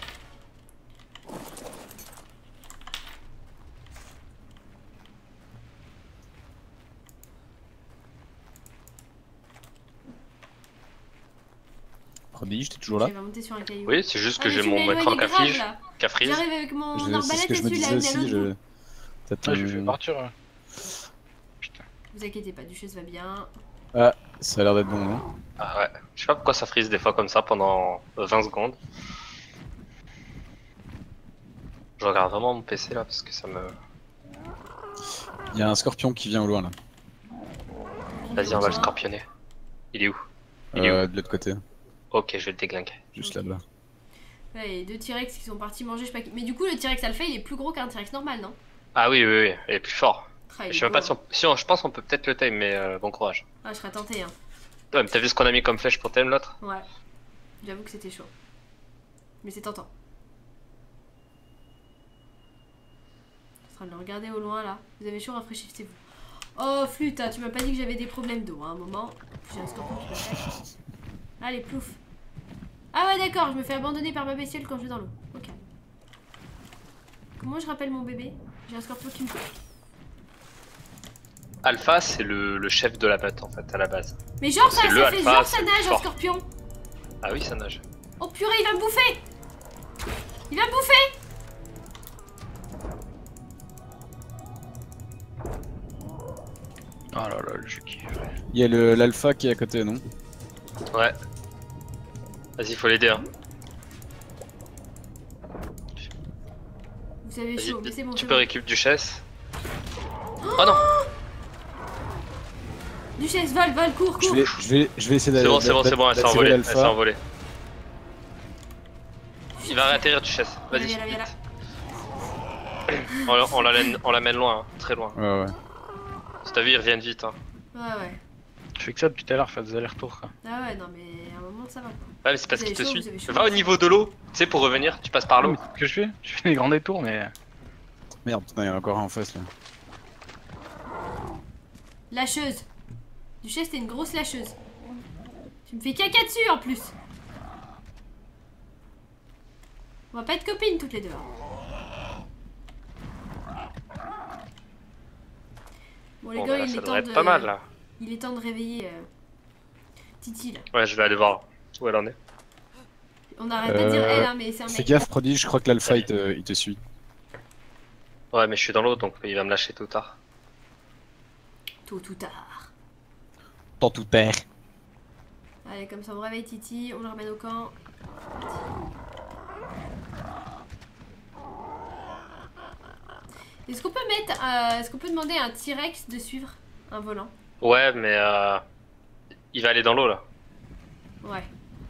Prodige, t'es toujours là? Je vais monter sur un caillou. Oui, c'est juste que Ah, mais j'ai tu mon m'éloignes écran grave, qu'affige, là. qu'affrise. J'arrive avec mon Je- C'est ce arbalète que et je me celui-là, disais on est à aussi. l'autre bout. Je... T'as Ah, je ton- vais faire partir. ouais. Putain. Vous inquiétez pas, Duchesse va bien. Ça a l'air d'être bon, non? Ah ouais, je sais pas pourquoi ça frise des fois comme ça pendant vingt secondes. Je regarde vraiment mon P C là parce que ça me... Il y a un scorpion qui vient au loin là. Vas-y, on va le scorpionner. Il est où? Il est Euh, de l'autre côté, Ok, je vais le déglinguer. juste Ok. là-bas. Ouais, et deux T-Rex qui sont partis manger, je sais pas qui. Mais du coup, le T-Rex alpha, il est plus gros qu'un T-Rex normal, non? Ah oui, oui, oui, il est plus fort. Ah, il Je est sais même pas beau, si on... si on- je pense qu'on peut peut-être le tame, mais euh, bon courage. hein. Ah, je serais tenté, hein. Ouais, mais t'as vu ce qu'on a mis comme flèche pour tame l'autre? Ouais. J'avoue que c'était chaud. Mais c'est tentant. Je suis en train de le regarder au loin là. Vous avez chaud, rafraîchissez-vous. Oh, flûte, hein, tu m'as pas dit que j'avais des problèmes d'eau, hein, à un moment. J'ai un scorpion qui m'attaque. Allez, plouf. Ah ouais, d'accord, je me fais abandonner par ma bestiole quand je vais dans l'eau. Ok. Comment je rappelle mon bébé? J'ai un scorpion qui me plaît. Alpha, c'est le, le chef de la meute en fait, à la base. Mais genre, ça, C'est le ça fait alpha, genre c'est ça le nage, un fort. scorpion. Ah oui, ça nage. Oh purée, il va me bouffer. Il va me bouffer. Oh là là, le jeu qui est vrai. Il y a le- l'alpha qui est à côté, non? Ouais. Vas-y, faut l'aider hein. Vous avez Vas-y, chaud, mais c'est bon. tu c'est peux bon. récupérer Duchesse. Oh non! Duchesse, vole, vole, cours, Je cours. vais, je vais, je vais essayer C'est d'aller. bon, c'est bon, c'est bon, elle s'est d'attirer envolée. Elle l'alpha. s'est envolée. Il va réatterrir Duchesse. Vas-y, Viens là, viens là. vite. On, l- on l'amène on l'amène loin, hein, très loin. Ouais, ouais. Si t'as vu, ils reviennent vite. Hein. Ouais, ouais. Je fais que ça depuis tout à l'heure, faire des allers-retours. quoi. Ah ouais, non, mais à un moment, ça va. Quoi. Ouais, mais c'est parce Vous qu'il te avez chaud, suit. vous avez chaud. Va au niveau de l'eau, tu sais, pour revenir, tu passes par Ah, l'eau. mais c'est ce que je fais. Je fais des grands détours, mais. Merde, putain, il y en a encore un en face là. Lâcheuse. Duchesse, t'es une grosse lâcheuse. Tu me fais caca dessus en plus. On va pas être copines toutes les deux. Hein. Bon les Bon, gars, bah là, il ça est devrait temps être de... pas mal là. Il est temps de réveiller euh, Titi là. Ouais, je vais aller voir où elle en est. On n'arrête pas de dire Euh, elle, hein, mais c'est un Fais mec. gaffe, Prodige, je crois que l'alpha il te, il te suit. Ouais, mais je suis dans l'eau donc il va me lâcher tôt ou tard. Tôt ou tard. Tant tout père. Allez, comme ça on réveille Titi, on le ramène au camp. Est-ce qu'on peut mettre, euh, est-ce qu'on peut demander à un T-Rex de suivre un volant? Ouais, mais euh, il va aller dans l'eau là. Ouais.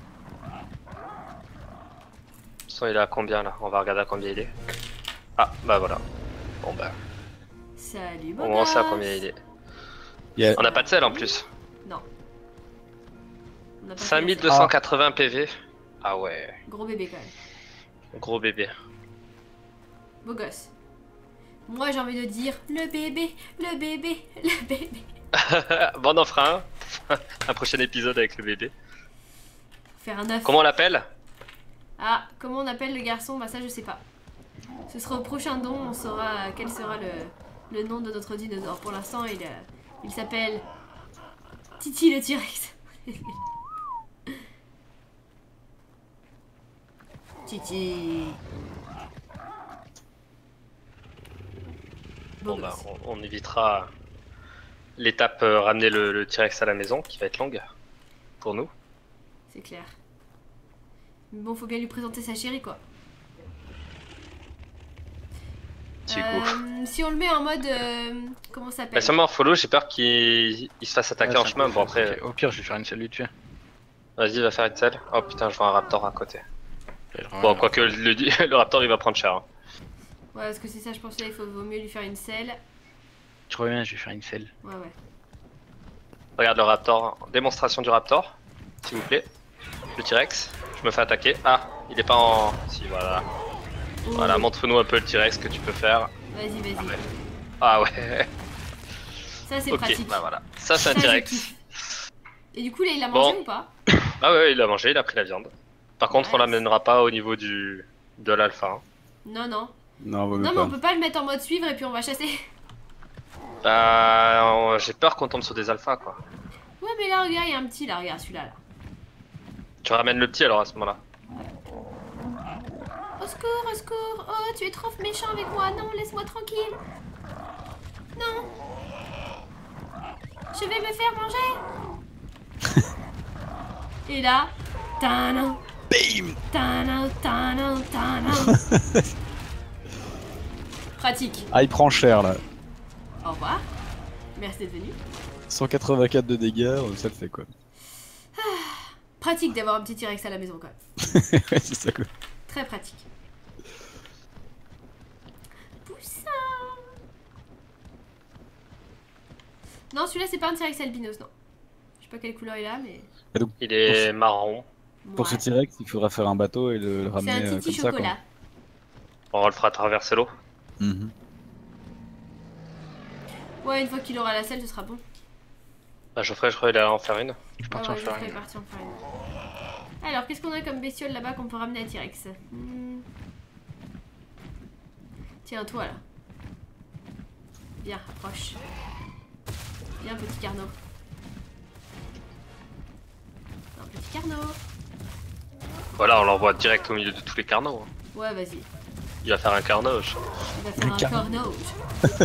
De toute façon, il est à combien là? On va regarder à combien il est. Ah, bah voilà. Bon bah, Salut beau au moins on sait à gosse. combien il est. Yeah. On n'a pas de sel en plus. Non. On n'a pas fait cinq mille la deux cent quatre-vingts P V. Ah ouais, scène. Gros bébé quand même. gros bébé. Beau gosse. Moi j'ai envie de dire le bébé, le bébé, le bébé. Bon, on en fera un. Un prochain épisode avec le bébé. Faire un œuf. Comment on l'appelle? Ah, comment on appelle le garçon? Bah ça je sais pas. Ce sera au prochain don, on saura quel sera le, le nom de notre dinosaure. Pour l'instant il, euh, il s'appelle Titi le T-Rex. Titi. Bon Beau bah, gosse. on, on évitera l'étape euh, ramener le, le T-Rex à la maison qui va être longue pour nous. C'est clair. Mais bon, faut bien lui présenter sa chérie quoi. Petit coup. Euh, si on le met en mode. euh, comment ça s'appelle? Bah, sûrement follow, j'ai peur qu'il il se fasse attaquer Ouais, en ça chemin. peut Bon faire- après, ok. Au pire, je vais faire une selle dessus. vas-y, va faire une selle. Oh putain, je vois un raptor à côté. Bon, quoique le, le raptor il va prendre cher. Hein. Ouais, parce que c'est ça, je pensais, il faut vaut mieux lui faire une selle. Je reviens, je vais faire une selle. Ouais, ouais. Regarde le raptor. Démonstration du raptor, s'il vous plaît. Le T-Rex. Je me fais attaquer. Ah, il est pas en. Si, voilà. Oh. Voilà, montre-nous un peu le T-Rex que tu peux faire. Vas-y, vas-y. Ouais. Ah ouais. Ça, c'est Ok, pratique. bah voilà. Ça, c'est un Ça, je T-Rex. kiffe. Et du coup, là, il a Bon. mangé ou pas? Ah ouais, il a mangé, il a pris la viande. Par contre, on Nice. l'amènera pas au niveau du de l'alpha. Hein. Non, non. Non, vaut mieux Non, mais pas. on peut pas le mettre en mode suivre et puis on va chasser. Bah, on- j'ai peur qu'on tombe sur des alphas quoi. Ouais, mais là, regarde, il y a un petit là, regarde celui-là. Là. Tu ramènes le petit alors à ce moment-là. Au secours, au secours. Oh, tu es trop méchant avec moi. Non, laisse-moi tranquille. Non. Je vais me faire manger. Et là, tanan. Bim. Tanan, tanan, tanan. Pratique. Ah, il prend cher là. Au revoir. Merci d'être venu. cent quatre-vingt-quatre de dégâts, ça le fait quoi. Pratique d'avoir un petit T-Rex à la maison, quand même. Ouais, c'est ça quoi. Très pratique. Poussin. Non, celui-là, c'est pas un T-Rex albinos, non. Je sais pas quelle couleur il a, mais. Il est marron. Pour ce Ouais. T-Rex, il faudra faire un bateau et le, le C'est ramener un euh, Titi comme ça quoi. chocolat. On le fera traverser l'eau. Mhm. Ouais, une fois qu'il aura la selle, ce sera bon. Bah, Geoffrey, je crois qu'il allait en faire une. Je suis Ah parti ouais, en je faire serais une. parti en faire une. Alors, qu'est-ce qu'on a comme bestiole là-bas qu'on peut ramener à T-Rex? Hmm. Tiens, toi là. Viens, approche. Viens, petit carnot. Un petit carnot. Voilà, on l'envoie direct au milieu de tous les carnaux. hein. Ouais, vas-y. Il va faire un carnage. Il va faire un carnot. cornage.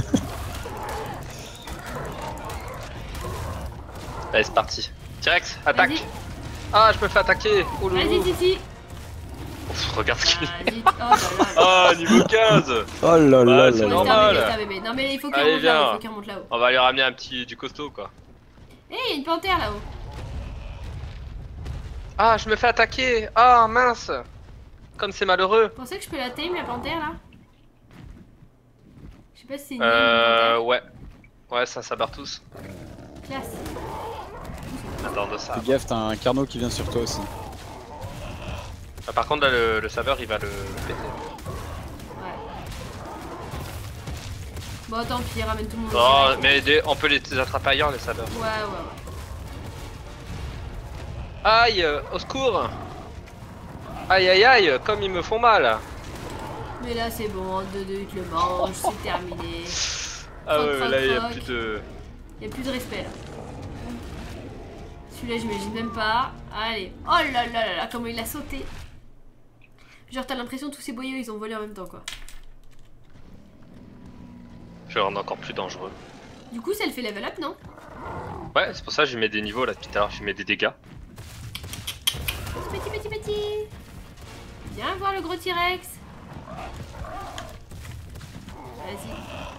Allez, c'est parti. T-Rex, attaque. Vas-y. Ah, je me fais attaquer. Oh, Vas-y, loulou. Titi. Ouf, regarde ce qu'il Vas-y. Oh là là. Ah, niveau quinze. Oh là Ouais, là c'est là Ouais, là. normal. c'est un bébé, c'est un bébé. Non, mais il faut qu'il Allez, remonte là-haut. viens. Il faut qu'il remonte là-haut. On va lui ramener un petit du costaud quoi. Hé, il y a une panthère là-haut. Ah, je me fais attaquer. Ah, mince. Comme c'est malheureux. Vous pensez que je peux la tame, la panthère là? Je sais pas si c'est une Euh, une ouais. Ouais, ça, ça barre tous. panthère. Classe. Attends de ça. Fais gaffe, t'as un carnot qui vient sur toi aussi. Ah, par contre, là, le, le saveur, il va le, le péter. Ouais. Bon, tant pis, ramène tout le monde. au Oh, direct. mais des- on peut les attraper ailleurs, les salauds. Ouais, ouais, ouais. Aïe, euh, au secours. Aïe, aïe, aïe, comme ils me font mal. Mais là, c'est bon, deux deux, ils te le mangent, c'est terminé. Ah Croc, ouais, mais croc, là, il y a croc. plus de... Y'a plus de respect là. Celui-là, j'imagine même pas. Allez. Oh là là là là, comment il a sauté. Genre, t'as l'impression que tous ces boyaux ils ont volé en même temps quoi. Je vais le rendre encore plus dangereux. Du coup, ça le fait level up, non? Ouais, c'est pour ça que je mets des niveaux là depuis tout à l'heure, je mets des dégâts. Petit, petit, petit. Viens voir le gros T-Rex. Vas-y.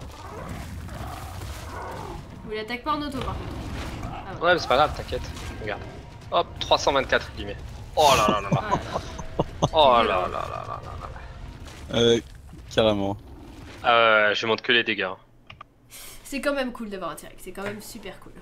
Vous l'attaque pas en auto par contre. Ah ouais. Ouais, mais c'est pas grave, t'inquiète. Regarde. Hop, trois cent vingt-quatre guillemets. Oh là là là là. Voilà. Oh là là là là là là. Euh, carrément. Euh, je montre que les dégâts. hein. C'est quand même cool d'avoir un T-Rex, c'est quand même super cool.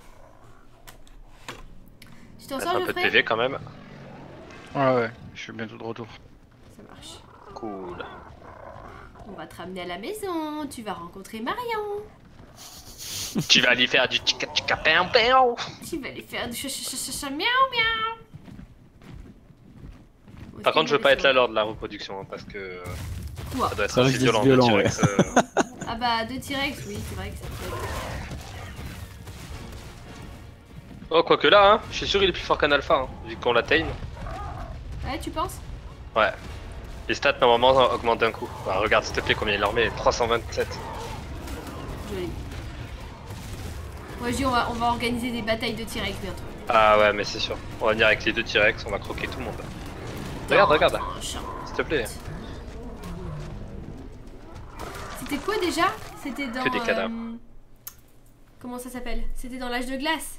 Tu t'en Mettre sors, un peu de Geoffrey? P V quand même. Ouais, ouais, je suis bientôt de retour. Ça marche. Cool. On va te ramener à la maison, tu vas rencontrer Marion. Tu vas aller faire du tika tika pam pam. Tu vas aller faire du cha cha cha cha cha miaou miaou. Où est-ce Par qu'il contre, je veux est, pas le être là maison? lors de la reproduction hein, parce que Quoi? ça doit être Ça assez risque d'être violent. violent, le ouais. T-Rex, euh. Ah bah, deux T-Rex, oui, c'est vrai que ça peut être... Oh, quoique là, hein, je suis sûr il est plus fort qu'un alpha, hein, vu qu'on l'atteigne. Ouais, tu penses? Ouais. Les stats normalement augmentent d'un coup. Bah, regarde s'il te plaît combien il leur met, trois cent vingt-sept. Joli. Moi je dis on va, on va organiser des batailles de T-Rex bientôt. Ah ouais, mais c'est sûr. On va venir avec les deux T-Rex, on va croquer tout le monde. Regarde, Dans regarde, un champ. s'il te plaît. C'était quoi déjà? C'était dans... Que des cadavres. euh, Comment ça s'appelle? C'était dans l'âge de glace.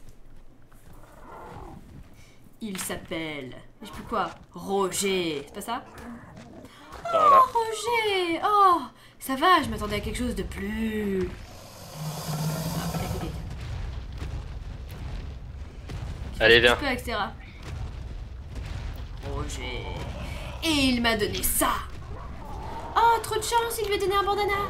Il s'appelle... Je sais plus quoi. Roger. C'est pas ça? Voilà. Oh, Roger! Oh! Ça va, je m'attendais à quelque chose de plus... Ah, tac, tac, tac. Allez, viens. Un petit peu, et cetera. Roger. Et il m'a donné ça! Oh, trop de chance, il lui a donné un bandana!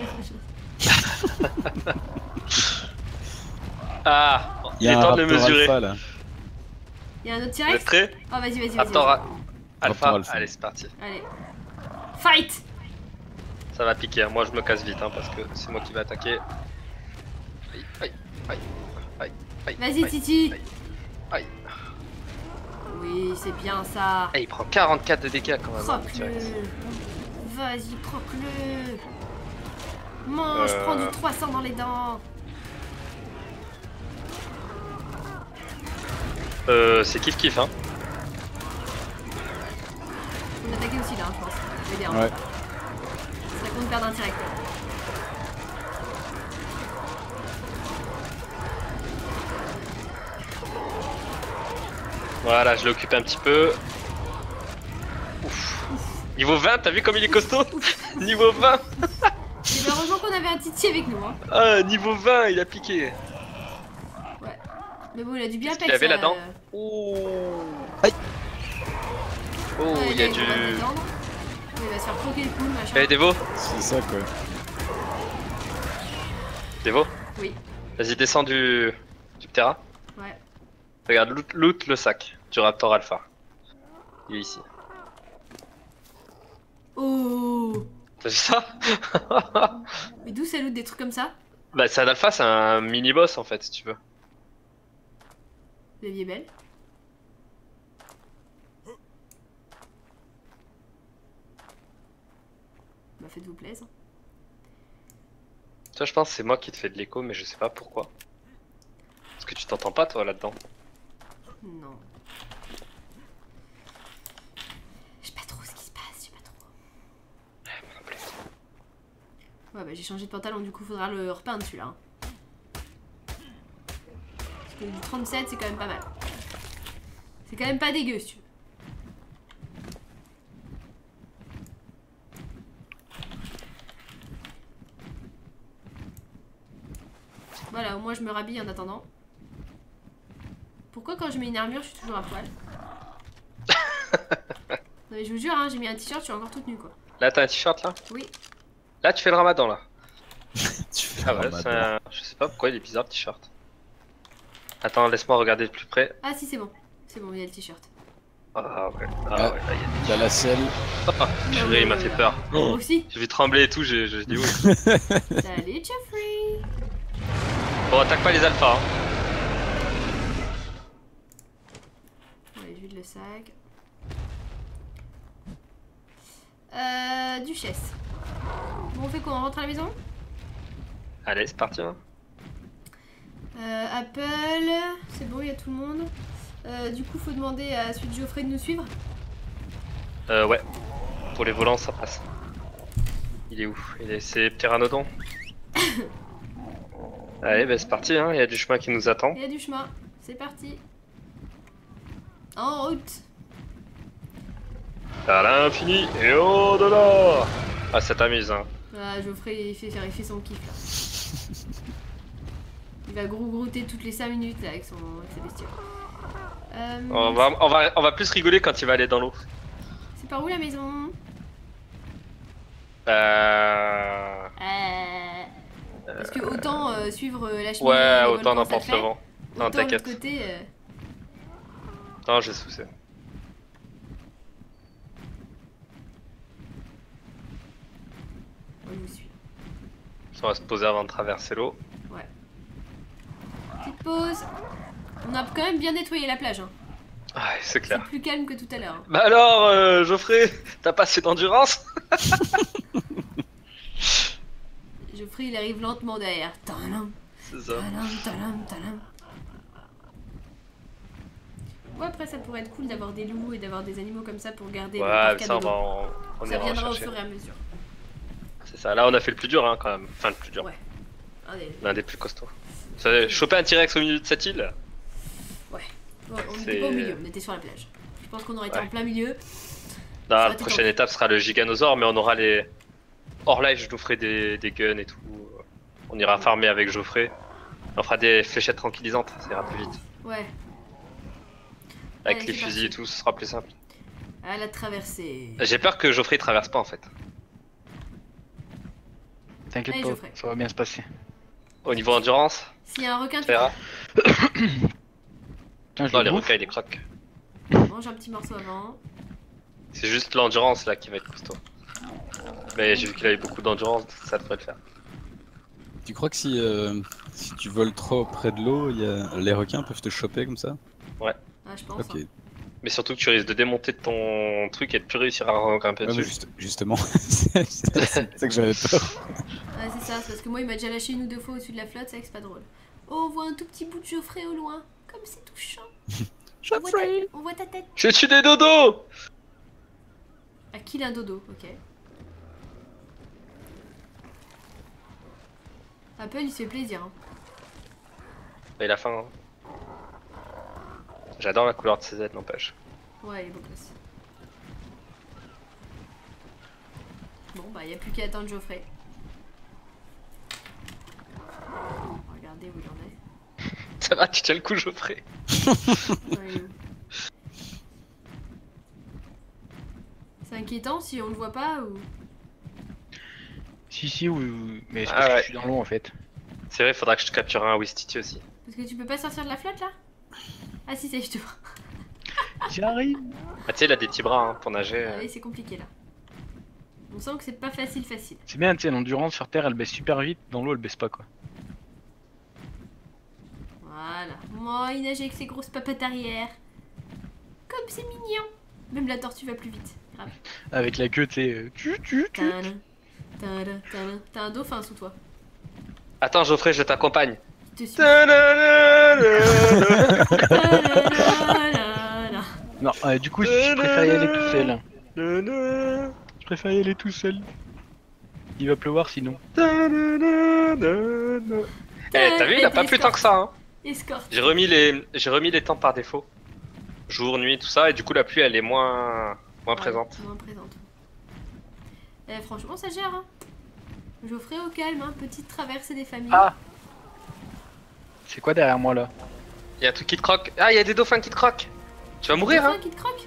Ah, Il il y est a un temps de le raptor mesurer. alpha là. Il y a un autre Vous êtes T-Rex? prêts? Oh, vas-y, vas-y, vas-y. Raptor vas-y. a- Alpha, Raptor alpha. allez c'est parti. Allez. Fight! Ça va piquer, hein. Moi je me casse vite hein, parce que c'est moi qui vais attaquer. Aïe, aïe, aïe, aïe, aïe. Vas-y, aïe, Titi! aïe, aïe. Oui, c'est bien ça. Ah, il prend quarante-quatre de dégâts quand même. hein, le Croque-le. T-Rex. Vas-y, croque-le. Mange, Euh. prends du trois cents dans les dents. Euh, c'est kiff kiff hein. On attaquer aussi là, hein, je pense. Je vais dire. Ouais. Ça compte perdre un T-Rex. Voilà, je l'occupe un petit peu. Ouf. Niveau vingt, t'as vu comme il est costaud? Niveau vingt. Et bien, heureusement qu'on avait un Titi avec nous. Hein. Ah, niveau vingt, il a piqué. Ouais. Mais bon, il a du bien Qu'est-ce qu'il pex. avait euh, là-dedans? Oh. Aïe. Oh, ouais, il y là, a va du... se détendre. Il va se faire croquer le cou, le machin. Il y a des veaux? C'est ça quoi. Des veaux? Oui. Vas-y, descends du... du terrain. Ouais. Regarde, loot, loot le sac du Raptor Alpha. Il est ici. Oh. T'as vu ça? Mais d'où ça loot des trucs comme ça? Bah, c'est un alpha, c'est un mini-boss en fait, si tu veux. La vie est belle. Bah, faites-vous plaisir. Toi, je pense que c'est moi qui te fais de l'écho, mais je sais pas pourquoi. Parce que tu t'entends pas, toi, là-dedans. Non. Je sais pas trop ce qui se passe, je sais pas trop. Moi non plus. Ouais, bah j'ai changé de pantalon, du coup faudra le repeindre celui-là. hein. Parce que du trente-sept, c'est quand même pas mal. C'est quand même pas dégueu, si tu veux. Voilà, au moins je me rhabille en attendant. Pourquoi quand je mets une armure, je suis toujours à poil? Non mais je vous jure, hein, j'ai mis un t-shirt, je suis encore toute nue quoi. Là, t'as un t-shirt là? Oui. Là, tu fais le ramadan là. Tu Ah ouais, c'est un... je sais pas pourquoi il est bizarre le t-shirt. Attends, laisse-moi regarder de plus près. Ah si, c'est bon. C'est bon, il y a le t-shirt. Ah ouais, ah, Ah. ouais, là, il y a des... Il y a la selle. Purée, il m'a fait peur. Moi aussi. J'ai vu trembler et tout, j'ai j'ai dit oui. Salut Jeffrey. Bon, attaque pas les alphas. Hein. Ouais, je vide le sac. Euh, Duchesse. Bon, on fait quoi? On rentre à la maison? Allez, c'est parti. Hein. Euh, Apple, c'est bon, il y a tout le monde. Euh, du coup, faut demander à celui de Geoffrey de nous suivre. Euh, ouais. Pour les volants, ça passe. Il est où? Il est... C'est Pteranodon. Allez, bah c'est parti, hein. Il y a du chemin qui nous attend. Il y a du chemin, c'est parti. En route. À l'infini et au-delà. Ah, ça t'amuse, hein. Ah, Geoffrey, il fait, il fait son kiff là. Il va grou-grouter toutes les cinq minutes là, avec, son, avec sa bestiole. Euh, On va, on, va, on va plus rigoler quand il va aller dans l'eau. C'est par où la maison? Euh... euh... Parce que autant euh, suivre euh, la cheminée. Ouais, les autant volcans, ça n'importe fait, le vent. Non, autant de l'autre t'inquiète. côté. Euh... Non, j'ai souci. Moi, je vous suis. On va se poser avant de traverser l'eau. Ouais. Petite pause. On a quand même bien nettoyé la plage. Hein. Ah, c'est C'est clair. plus calme que tout à l'heure. Hein. Bah alors, euh, Geoffrey, t'as pas assez d'endurance? Geoffrey, il arrive lentement derrière. Tadam, C'est ça. tadam, tadam, tadam. Ouais, après, ça pourrait être cool d'avoir des loups et d'avoir des animaux comme ça pour garder le Ouais, parc mais à ça, on dodo. va en... on Ça ira en viendra au chercher. fur et à mesure. C'est ça, là on a fait le plus dur hein, quand même. Enfin, le plus dur. Ouais. Allez. L'un des plus costauds. Vous savez, choper un T-Rex au milieu de cette île? Ouais, on C'est- était pas au milieu, on était sur la plage. Je pense qu'on aurait été Ouais. en plein milieu. Non, Ça la aurait été prochaine tendu. étape sera le Giganosaure, mais on aura les... Hors live, je nous ferai des, des guns et tout. On ira farmer avec Geoffrey. On fera des fléchettes tranquillisantes, ça ira plus vite. Ouais, Avec Allez, les c'est fusils et parti. tout, ce sera plus simple. à la traversée. J'ai peur que Geoffrey traverse pas en fait. T'inquiète Allez, pas, Geoffrey. ça va bien se passer. Au niveau endurance, S'il y a un requin, tu ça ira. Tiens, je Non, le les bouffe. requins, ils les croquent. mange un petit morceau avant. C'est juste l'endurance là qui va être costaud. Mais j'ai vu qu'il avait beaucoup d'endurance, ça devrait le faire. Tu crois que si, euh, si tu voles trop près de l'eau, il y a... les requins peuvent te choper comme ça? Ah, je pense. Ok. hein. Mais surtout que tu risques de démonter ton truc et de plus réussir à grimper Ouais, mais dessus. juste- justement, c'est c'est ça que j'avais peur. Ouais, c'est ça, c'est parce que moi, il m'a déjà lâché une ou deux fois au-dessus de la flotte, c'est vrai que c'est pas drôle. Oh, on voit un tout petit bout de Geoffrey au loin. Comme c'est touchant. On voit, ta... on voit ta tête. Je tue des dodos! À qui un dodo, ok. Apple, il se fait plaisir. Hein. Et la fin. Hein. J'adore la couleur de ses ailes, n'empêche. Ouais, il est beau gosse. Bon, bah, il n'y a plus qu'à attendre Geoffrey. Regardez où il en est. Ça va, tu tiens le coup, Geoffrey. Ouais, il est où C'est inquiétant si on le voit pas ou. Si, si, oui, oui, mais c'est Ah parce que ouais. je suis dans l'eau en fait. C'est vrai, faudra que je te capture un Wistiti aussi. Parce que tu peux pas sortir de la flotte là? Ah si, c'est je te vois. J'arrive. Ah, tu sais, il a des petits bras hein, pour nager. euh. Allez, c'est compliqué là. On sent que c'est pas facile, facile. C'est bien, tu sais, l'endurance sur Terre elle baisse super vite, dans l'eau elle baisse pas quoi. Voilà. Moi, il nage avec ses grosses papettes arrière. Comme c'est mignon. Même la tortue va plus vite. Grave. Avec la queue, tu sais, euh, tu, tu, tu. Tadam, tadam, tadam. T'as un dauphin sous toi. Attends, Geoffrey, je t'accompagne. Je te suis. Ta-da-da-da-da. Tadadadada. Non, euh, du coup, je préfère y aller tout seul. Je préfère y aller tout seul. Il va pleuvoir sinon. Eh, t'as vu, il a pas plus temps que ça. Hein. Escorte. J'ai remis les, j'ai remis les temps par défaut. Jour, nuit, tout ça, et du coup la pluie elle est moins, moins Ouais, présente. Moins présente. Eh, franchement, ça gère. Hein. Geoffrey au calme, hein. Petite traversée des familles. Ah C'est quoi derrière moi là? Il y a un truc qui te croque. Ah, il y a des dauphins qui te croquent. Tu vas mourir, Dauphin hein. qui te croque.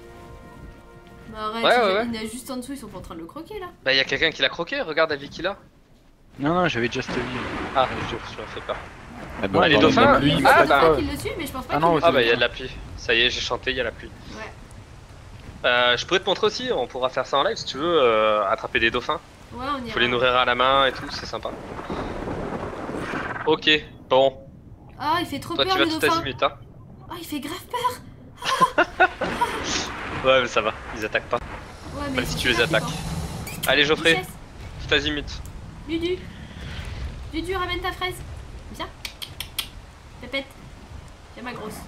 Bah arrête, Ouais, il, ouais, ouais. il nage juste en dessous, ils sont pas en train de le croquer là. Bah, il y a quelqu'un qui l'a croqué, regarde la vie qu'il a. Non, non, j'avais déjà cette vie. Ah, je je me fais peur. Ah, bah, Ah, les on parle de dauphins la pluie. Il y Ah, a des bah. dauphins qui le suivent, mais je pense pas Ah qu'il non, le c'est- Ah bah il y a de la pluie. Ça y est, j'ai chanté, il y a la pluie. Ouais. Euh, je pourrais te montrer aussi, on pourra faire ça en live si tu veux, euh, attraper des dauphins. Ouais, on y Faut les nourrir à la main et tout, c'est sympa. Ok, bon. Ah, il fait trop Toi peur tu vas le tout dauphin. azimut, hein. Ah, il fait grave peur. Ouais, mais ça va, ils attaquent pas. Ouais, mais Même si c'est tu les super attaques. flippant. Allez Geoffrey, Duchesse, tout azimut. Dudu. Dudu, ramène ta fraise. Viens. Pépette. Viens ma grosse.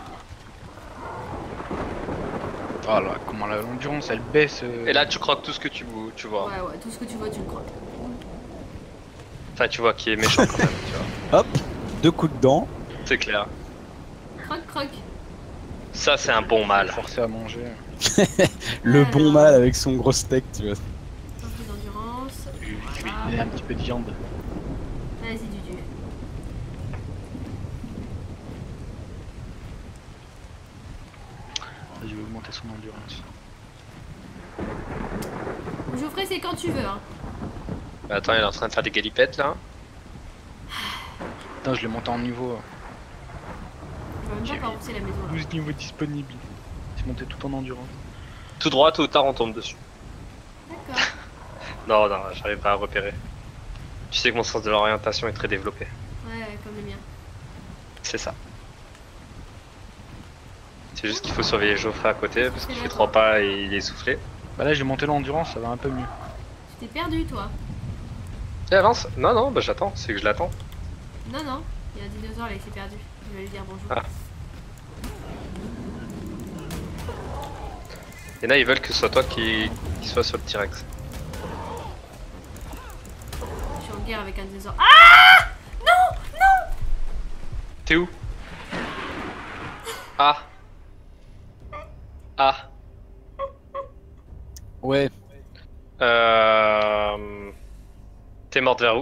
Oh là, comment la- l'endurance elle baisse. euh. Et là tu croques tout ce que tu, tu vois. Ouais, ouais, tout ce que tu vois, tu le croques. Enfin tu vois qui est méchant quand même, tu vois. Hop, deux coups de dents. C'est clair. Croque, croque. Ça c'est un bon mal. Forcé à manger. Le Alors. bon mal avec son gros steak, tu vois. Un peu d'endurance. Je vais je vais lui donner un petit peu de viande. Vas-y, Dudu. Je vais augmenter son endurance. Geoffrey, c'est quand tu veux, hein. Attends, il est en train de faire des galipettes là. Putain, je l'ai monté en niveau. Je vais même pas repousser la maison. Là. douze niveaux disponibles. J'ai monté tout en endurance. Tout droit, tout ou tard on tombe dessus. D'accord. Non, non, j'arrive pas à repérer. Tu sais que mon sens de l'orientation est très développé. Ouais, ouais, comme le mien. C'est ça. C'est juste qu'il faut surveiller Geoffrey à côté parce qu'il fait trois pas et il est essoufflé. Bah là j'ai monté l'endurance, ça va un peu mieux. Tu t'es perdu, toi. Et avance. Non, non, bah j'attends, c'est que je l'attends. Non, non. Il y a un dinosaure là qui s'est perdu. Je vais lui dire bonjour. Ah. Et là, ils veulent que ce soit toi qui, qui soit sur le T-Rex. Je suis en guerre avec un dinosaure. Ah! Non! Non! T'es où? Ah. Ah. Ouais. Euh... T'es morte vers où?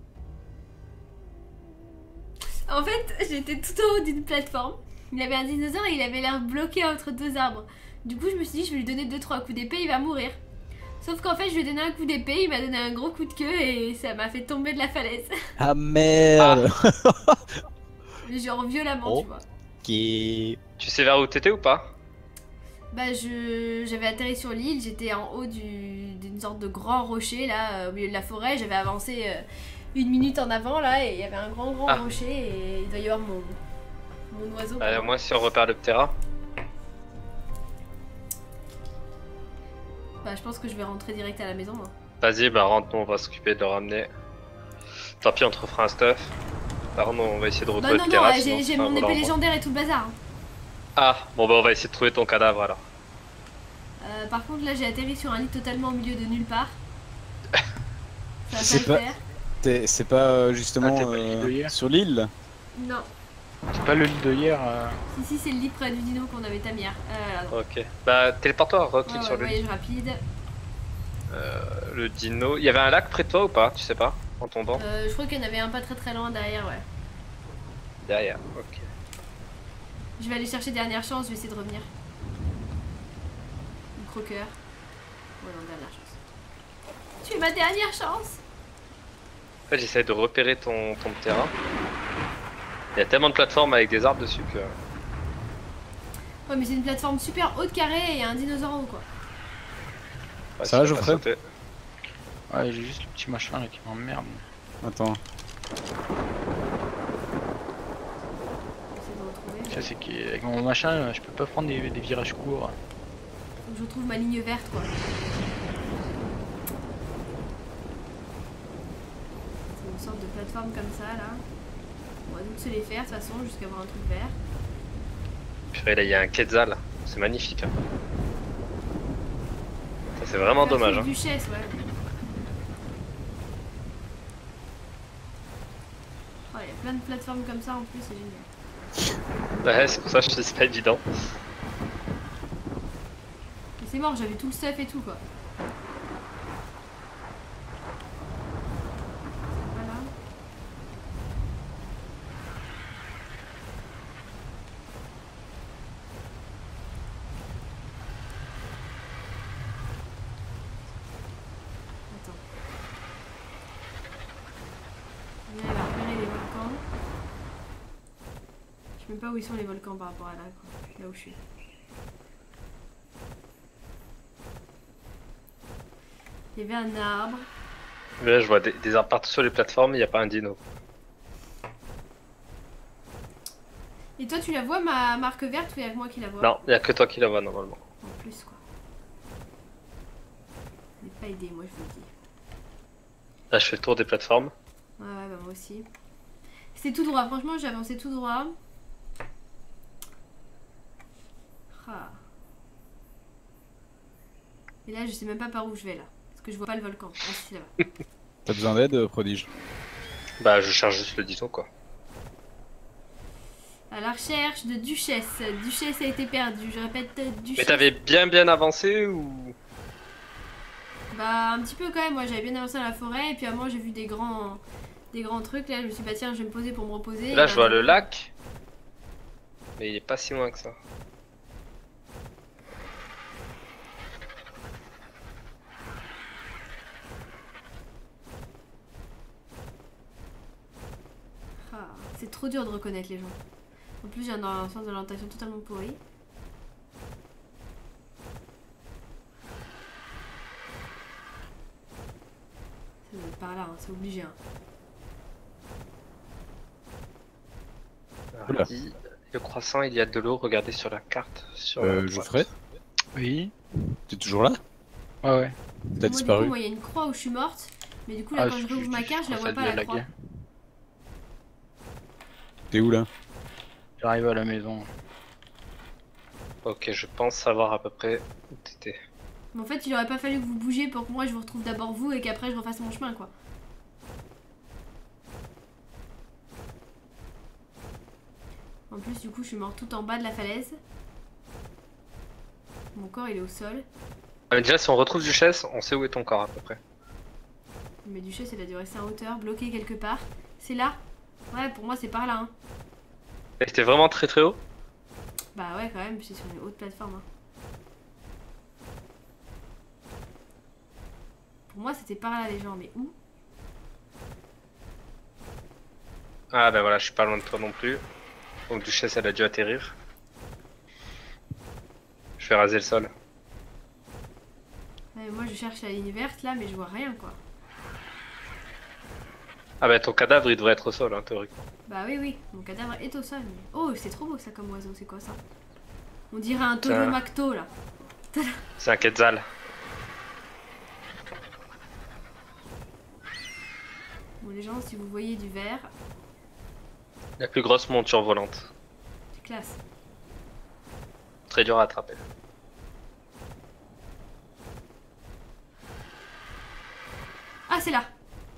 En fait, j'étais tout en haut d'une plateforme. Il y avait un dinosaure et il avait l'air bloqué entre deux arbres. Du coup, je me suis dit, je vais lui donner deux trois coups d'épée, il va mourir. Sauf qu'en fait, je lui ai donné un coup d'épée, il m'a donné un gros coup de queue et ça m'a fait tomber de la falaise. Ah merde. Genre violemment, Oh. tu vois. Qui... Tu sais vers où t'étais ou pas? Bah, je j'avais atterri sur l'île, j'étais en haut du- d'une sorte de grand rocher là, euh, au milieu de la forêt. J'avais avancé euh, une minute en avant là et il y avait un grand grand Ah. rocher et il doit y avoir mon, mon oiseau. Bah, moi, si on repère le Ptera. Bah, je pense que je vais rentrer direct à la maison. Moi. Vas-y, bah rentre, nous on va s'occuper de le ramener. Tant pis, on te refera un stuff. Par contre, on va essayer de Bah, retrouver non, le non, Ptera. euh, sinon j'ai ce j'ai sera un mon volant épée en moins. légendaire et tout le bazar. hein. Ah, bon bah on va essayer de trouver ton cadavre alors. Euh, par contre, là, j'ai atterri sur un lit totalement au milieu de nulle part. Ça va C'est pas le pas- faire. T'es- C'est pas euh, justement Ah, t'es pas l'île de euh, hier sur l'île? Non. C'est pas le lit de hier. euh, Si, si, c'est le lit près du dino qu'on avait tam hier. Euh, là, Ok. Bah téléporte-toi, ouais, reclique ouais, sur le voyage rapide. Euh, le dino. Il y avait un lac près de toi ou pas? Tu sais pas? En tombant? Euh, je crois qu'il y en avait un pas très très loin derrière, ouais. Derrière, ok. Je vais aller chercher dernière chance, je vais essayer de revenir. Le croqueur. Ouais, non, dernière chance. Tu es ma dernière chance. En fait, j'essaie de repérer ton, ton terrain. Il y a tellement de plateformes avec des arbres dessus que. Ouais, mais c'est une plateforme super haute carrée et il y a un dinosaure en haut, quoi. Ouais, Ça va, si on Geoffrey sauter. Ouais, j'ai juste le petit machin là qui m'emmerde. Attends. J'essaie de retrouver. Ça c'est qu'avec mon machin, je peux pas prendre des, des virages courts. Faut que je retrouve ma ligne verte, quoi. C'est une sorte de plateforme comme ça, là. On va donc se les faire, de toute façon, jusqu'à avoir un truc vert. Purée, là il y a un Quetzal. C'est magnifique. hein. Ça, c'est vraiment Versus dommage. hein. Duchesse, ouais. Oh, il y a plein de plateformes comme ça en plus, c'est génial. Ouais, c'est pour ça que je te dis c'est pas évident. Mais c'est mort, j'avais tout le stuff et tout, quoi. Voilà. Attends. sais même pas où ils sont les volcans par rapport à là, quoi. Là où je suis. Il y avait un arbre. Là, je vois des, des arbres partout sur les plateformes, il n'y a pas un dino. Et toi, tu la vois, ma marque verte, ou il y a que moi qui la vois? Non, il n'y a que toi qui la vois normalement. En plus, quoi. Je n'ai pas aidé, moi, je vous le dis. Là, je fais le tour des plateformes. Ouais, ouais, bah moi aussi. C'était tout droit, franchement, j'ai avancé tout droit. Ah. Et là, je sais même pas par où je vais, là. Parce que je vois pas le volcan. Ah, si, là-bas. T'as besoin d'aide, euh, prodige? Bah, je cherche juste le dino, quoi. À la recherche de Duchesse. Duchesse a été perdue, je répète, Duchesse. Mais t'avais bien bien avancé ou... Bah, un petit peu quand même, moi j'avais bien avancé dans la forêt, et puis à un moment j'ai vu des grands des grands trucs, là je me suis dit, bah tiens, je vais me poser pour me reposer. Là, et je bah, vois le lac. Mais il est pas si loin que ça. Ah, c'est trop dur de reconnaître les gens. En plus, j'ai un sens de l'orientation totalement pourri. Ça doit être par là, hein, c'est obligé. Hein. Oula. Dit, le croissant, il y a de l'eau, regardez sur la carte. Sur Euh, la Geoffrey, Oui. t'es toujours là? Ouais, ouais. T'as Moi, disparu? Du coup, moi, il y a une croix où je suis morte. Mais du coup, là, Ah, quand je je- rouvre je- ma je carte, je la pense vois à pas, bien la croix. laguer. T'es où là? J'arrive à la maison. Ok, je pense savoir à peu près où t'étais. Mais en fait, il aurait pas fallu que vous bougiez pour que moi, je vous retrouve d'abord vous et qu'après, je refasse mon chemin, quoi. En plus, du coup, je suis morte tout en bas de la falaise. Mon corps, il est au sol. Ah, mais déjà, si on retrouve Duchesse, on sait où est ton corps à peu près. Mais Duchesse, elle a dû rester en hauteur, bloquée quelque part. C'est là? Ouais, pour moi, c'est par là, hein. Et c'était vraiment très très haut? Bah ouais, quand même, c'est sur une haute plateforme, hein. Pour moi, c'était par là, les gens, mais où? Ah bah voilà, je suis pas loin de toi non plus. Donc Duchesse, elle a dû atterrir. Je vais raser le sol. Ouais, moi, je cherche la ligne verte, là, mais je vois rien, quoi. Ah bah ton cadavre, il devrait être au sol, hein, théoriquement. Bah oui, oui, mon cadavre est au sol. Mais... Oh, c'est trop beau, ça, comme oiseau, c'est quoi, ça? On dirait un Tiens. Tolomacto, là. C'est un quetzal. Bon, les gens, si vous voyez du vert, La plus grosse monture volante. c'est classe. Très dur à attraper. Ah, c'est là.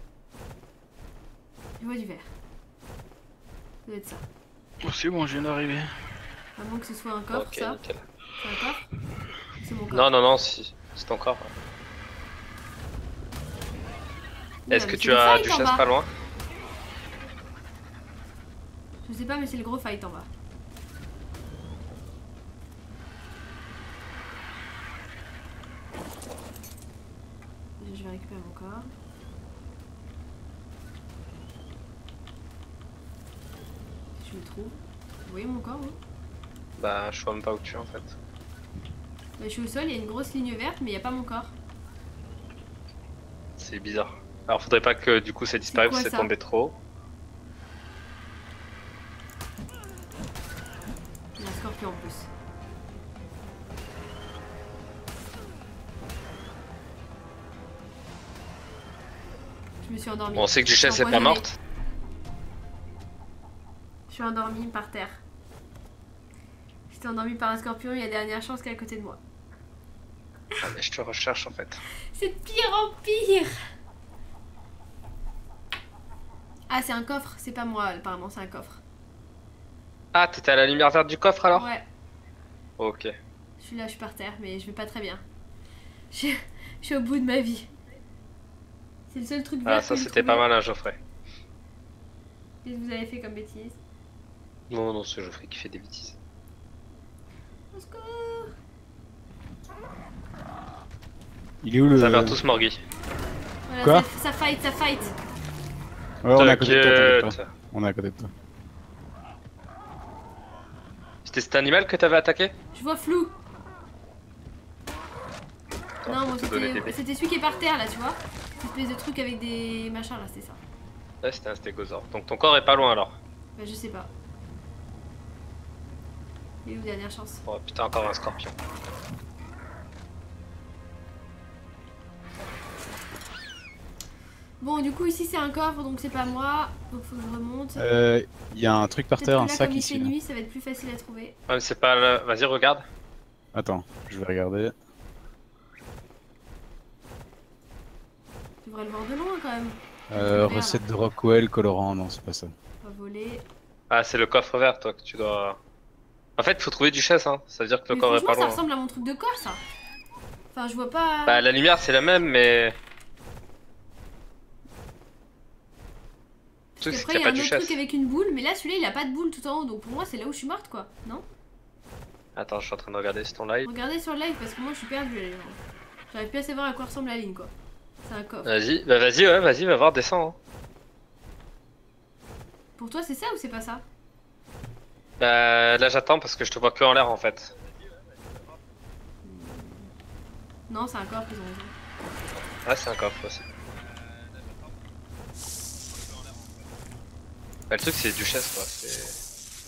Je vois du vert. Ça doit être ça. Oh, c'est bon, je viens d'arriver. À moins que ce soit un coffre, Ok, ça. nickel. C'est un coffre? C'est mon coffre. Non, non, non, si. C'est encore. Non, Est-ce mais que c'est tu le as fight en Duchesse bas. pas loin? Je sais pas, mais c'est le gros fight en bas. Je vais récupérer mon corps. Si je le trouve. Vous voyez mon corps, oui? Bah, je vois même pas où tu es en fait. Bah, je suis au sol, il y a une grosse ligne verte, mais il n'y a pas mon corp. C'est bizarre. Alors, faudrait pas que du coup ça disparaisse quoi, parce que c'est ça tombé trop haut. Il y a un scorpion en plus. Je me suis endormie. Bon, on sait que Je suis Duchesse est pas empoisonnée. morte. Je suis endormie par terre. J'étais endormie par un scorpion, il y a dernière chance qu'elle est à côté de moi. Ah, mais je te recherche en fait. C'est de pire en pire. Ah, c'est un coffre, c'est pas moi, apparemment, c'est un coffre. Ah, t'étais à la lumière verte du coffre alors? Ouais, Ok. je suis là, je suis par terre, mais je vais pas très bien. Je, je suis au bout de ma vie. C'est le seul truc vert Ah, ça que j'ai c'était pas trouvé. mal, hein, Geoffrey. Qu'est-ce que vous avez fait comme bêtise? Non, non, c'est Geoffrey qui fait des bêtises. Au secours. Il est où le... Ça meurt tous Morgui. Voilà, Quoi ça, ça fight, ça fight. Ouais, on est à côté de toi, t'inquiète T'inquiète. pas. On est à côté de toi. C'était cet animal que t'avais attaqué? Je vois flou. Attends, Non, je moi peux te donner c'était des dés. c'était celui qui est par terre là, tu vois. Cette espèce de truc avec des machins là, c'est ça. Ouais, c'était un stégosaure. Donc ton corps est pas loin alors. Bah, je sais pas. Il est où dernière chance? Oh putain, encore un scorpion. Bon, du coup, ici c'est un coffre donc c'est pas moi. Donc faut que je remonte. Euh, il y a un truc par Peut-être terre, que un là, sac comme il ici. fait Là. nuit, ça va être plus facile à trouver. Ouais, mais c'est pas le... Vas-y, regarde. Attends, je vais regarder. Tu devrais le voir de loin quand même. Euh, Vert, là. recette de Rockwell, colorant, non, c'est pas ça. On va voler. Ah, c'est le coffre vert, toi, que tu dois... En fait, faut trouver du chasse, hein. Ça veut dire que le Mais corps est franchement, pas ça loin. ressemble à mon truc de corps, ça. Enfin, je vois pas. Bah, la lumière, c'est la même, mais... Le truc, Parce c'est qu'après, qu'il il n'y y a a pas un du autre chasse. truc avec une boule, mais là, celui-là, il a pas de boule tout en haut, donc pour moi, c'est là où je suis morte, quoi. Non? Attends, je suis en train de regarder sur ton live. Regardez sur le live parce que moi, je suis perdue. là. J'arrive plus à savoir à quoi ressemble la ligne, quoi. C'est un coffre. Vas-y, bah vas-y, ouais, vas-y, va voir, descends. Hein. Pour toi, c'est ça ou c'est pas ça? Bah, là, j'attends parce que je te vois que en l'air, en fait. Non, c'est un coffre, ils ont raison. Ouais, c'est un coffre aussi. Bah, le truc, c'est du chasse, quoi. C'est...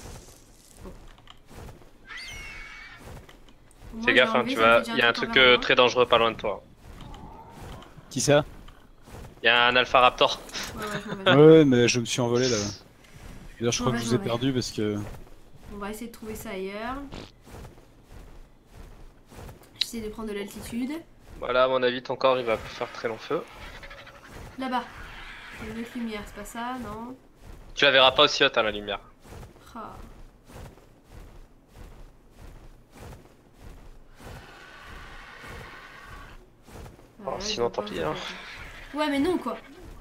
Pour moi, Fais je gaffe, l'ai hein, enlevé, tu ça me vois, fait déjà il y a un truc truc en euh, vert, très dangereux pas loin de toi. Qui ça? Il y a un Alpha Raptor. hein. Ouais, ouais, je m'en vais. Ouais, ouais, mais je me suis envolé là. D'ailleurs, je M'en crois vais, que je je vous ai m'en vais. perdu parce que. On va essayer de trouver ça ailleurs. J'essaie de prendre de l'altitude. Voilà, à mon avis, ton corps, il va faire très long feu. Là-bas. Il y a une autre lumière, c'est pas ça, non? Tu la verras pas aussi haute, hein, la lumière. Ah. Oh, Ouais, sinon, je tant vois pis, pas, hein. je vois pas. Ouais, mais non, quoi.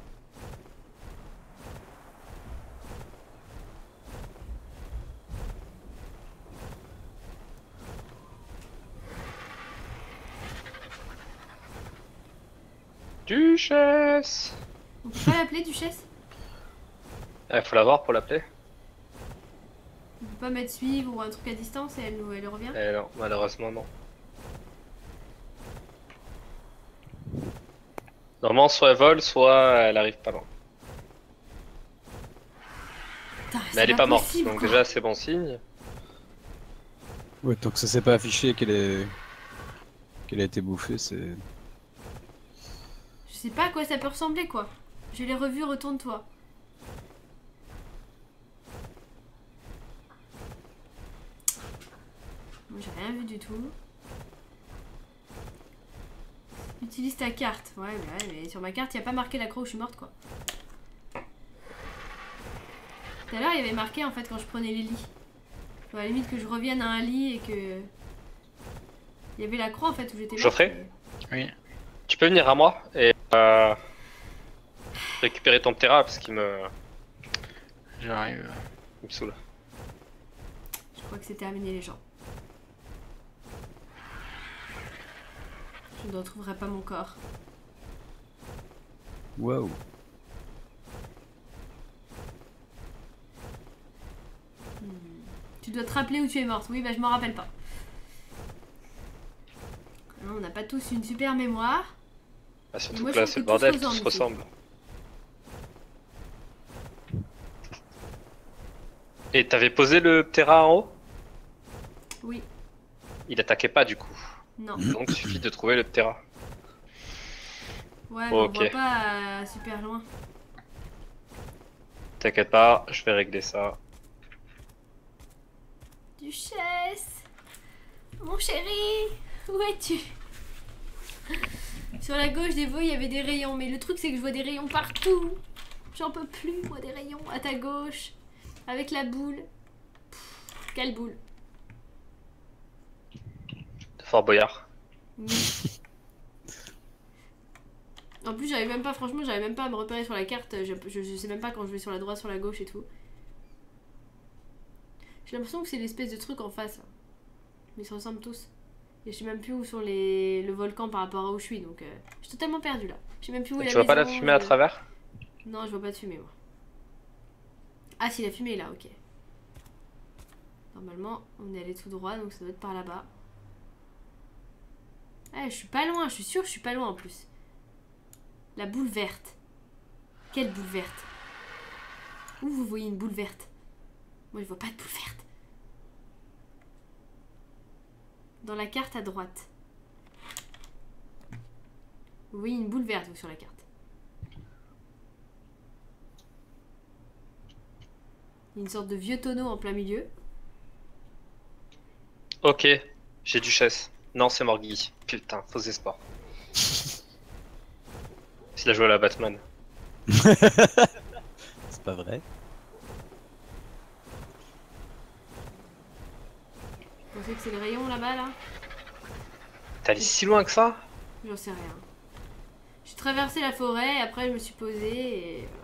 Duchesse. On peut pas l'appeler Duchesse? Il faut la voir pour l'appeler. On peut pas mettre suivre ou un truc à distance et elle, nous- elle revient? Eh non, malheureusement, non. Normalement, soit elle vole, soit elle arrive pas loin. Putain, Mais c'est elle est pas morte, possible, donc quoi. déjà, c'est bon signe. Ouais, tant que ça s'est pas affiché qu'elle est. qu'elle a été bouffée, c'est. Je sais pas à quoi ça peut ressembler, quoi. Je l'ai revu, retourne-toi. Moi, j'ai rien vu du tout. Utilise ta carte. Ouais, mais, ouais, mais sur ma carte, il n'y a pas marqué la croix où je suis morte, quoi. Tout à l'heure, il y avait marqué, en fait, quand je prenais les lits. Faut à la limite que je revienne à un lit et que... Il y avait la croix, en fait, où j'étais morte. Geoffrey mais- Oui. Tu peux venir à moi et euh, récupérer ton Ptera parce qu'il me... J'arrive. il me saoule. Je crois que c'est terminé, les gens. Je ne retrouverai pas mon corps. Waouh. Hmm. Tu dois te rappeler où tu es morte. Oui, bah je m'en rappelle pas. Hein, on n'a pas tous une super mémoire. Ah, surtout moi, que je là, trouve c'est le que tout se bordel, tout se ressemble ressemble. Et t'avais posé le Ptera en haut? Oui, Il attaquait pas du coup. non. Donc il suffit de trouver le Ptera. Ouais, mais on Ok. voit pas euh, super loin. T'inquiète pas, je vais régler ça. Duchesse, mon chéri, où es-tu? Sur la gauche des veaux, il y avait des rayons, mais le truc c'est que je vois des rayons partout. J'en peux plus, moi, des rayons à ta gauche, avec la boule. Pff, quelle boule? De Fort Boyard. Oui. En plus, j'arrive même pas, franchement, j'arrive même pas à me repérer sur la carte. Je, je, je sais même pas quand je vais sur la droite, sur la gauche et tout. J'ai l'impression que c'est l'espèce de truc en face. Là. Mais ils se ressemblent tous. Et je sais même plus où sont les, le volcan par rapport à où je suis. Donc, euh, je suis totalement perdue là. Je sais même plus où est Tu la vois pas la maison, fumée à je- travers? Non, je vois pas de fumée, moi. Ah, si, la fumée est là, ok. Normalement, on est allé tout droit, donc ça doit être par là-bas. Ah, je suis pas loin, je suis sûre que je suis pas loin en plus. La boule verte. Quelle boule verte? Où vous voyez une boule verte? Moi, je vois pas de boule verte. Dans la carte à droite. Vous voyez une boule verte, vous, sur la carte. Il y a une sorte de vieux tonneau en plein milieu. Ok, j'ai Duchesse. Non, c'est Morgui. Putain, faux espoir. S'il a joué à la Batman. C'est pas vrai. Vous pensez que c'est le rayon là-bas, là? T'es allé si loin que ça? J'en sais rien. J'ai traversé la forêt, après je me suis posée et...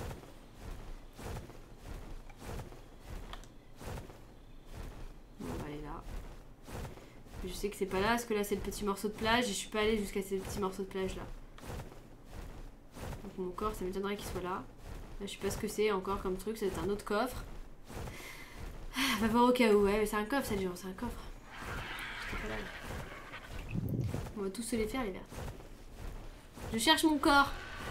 Bon, on va aller là. Je sais que c'est pas là, parce que là c'est le petit morceau de plage et je suis pas allée jusqu'à ces petits morceaux de plage là. Donc mon corps, ça m'étonnerait qu'il soit là. Là je sais pas ce que c'est encore comme truc, ça va être un autre coffre. Ah, va voir au cas où, ouais, c'est un coffre ça, les gens, c'est un coffre. J'étais pas là, là. On va tous se les faire, les vertes. Je cherche mon corps.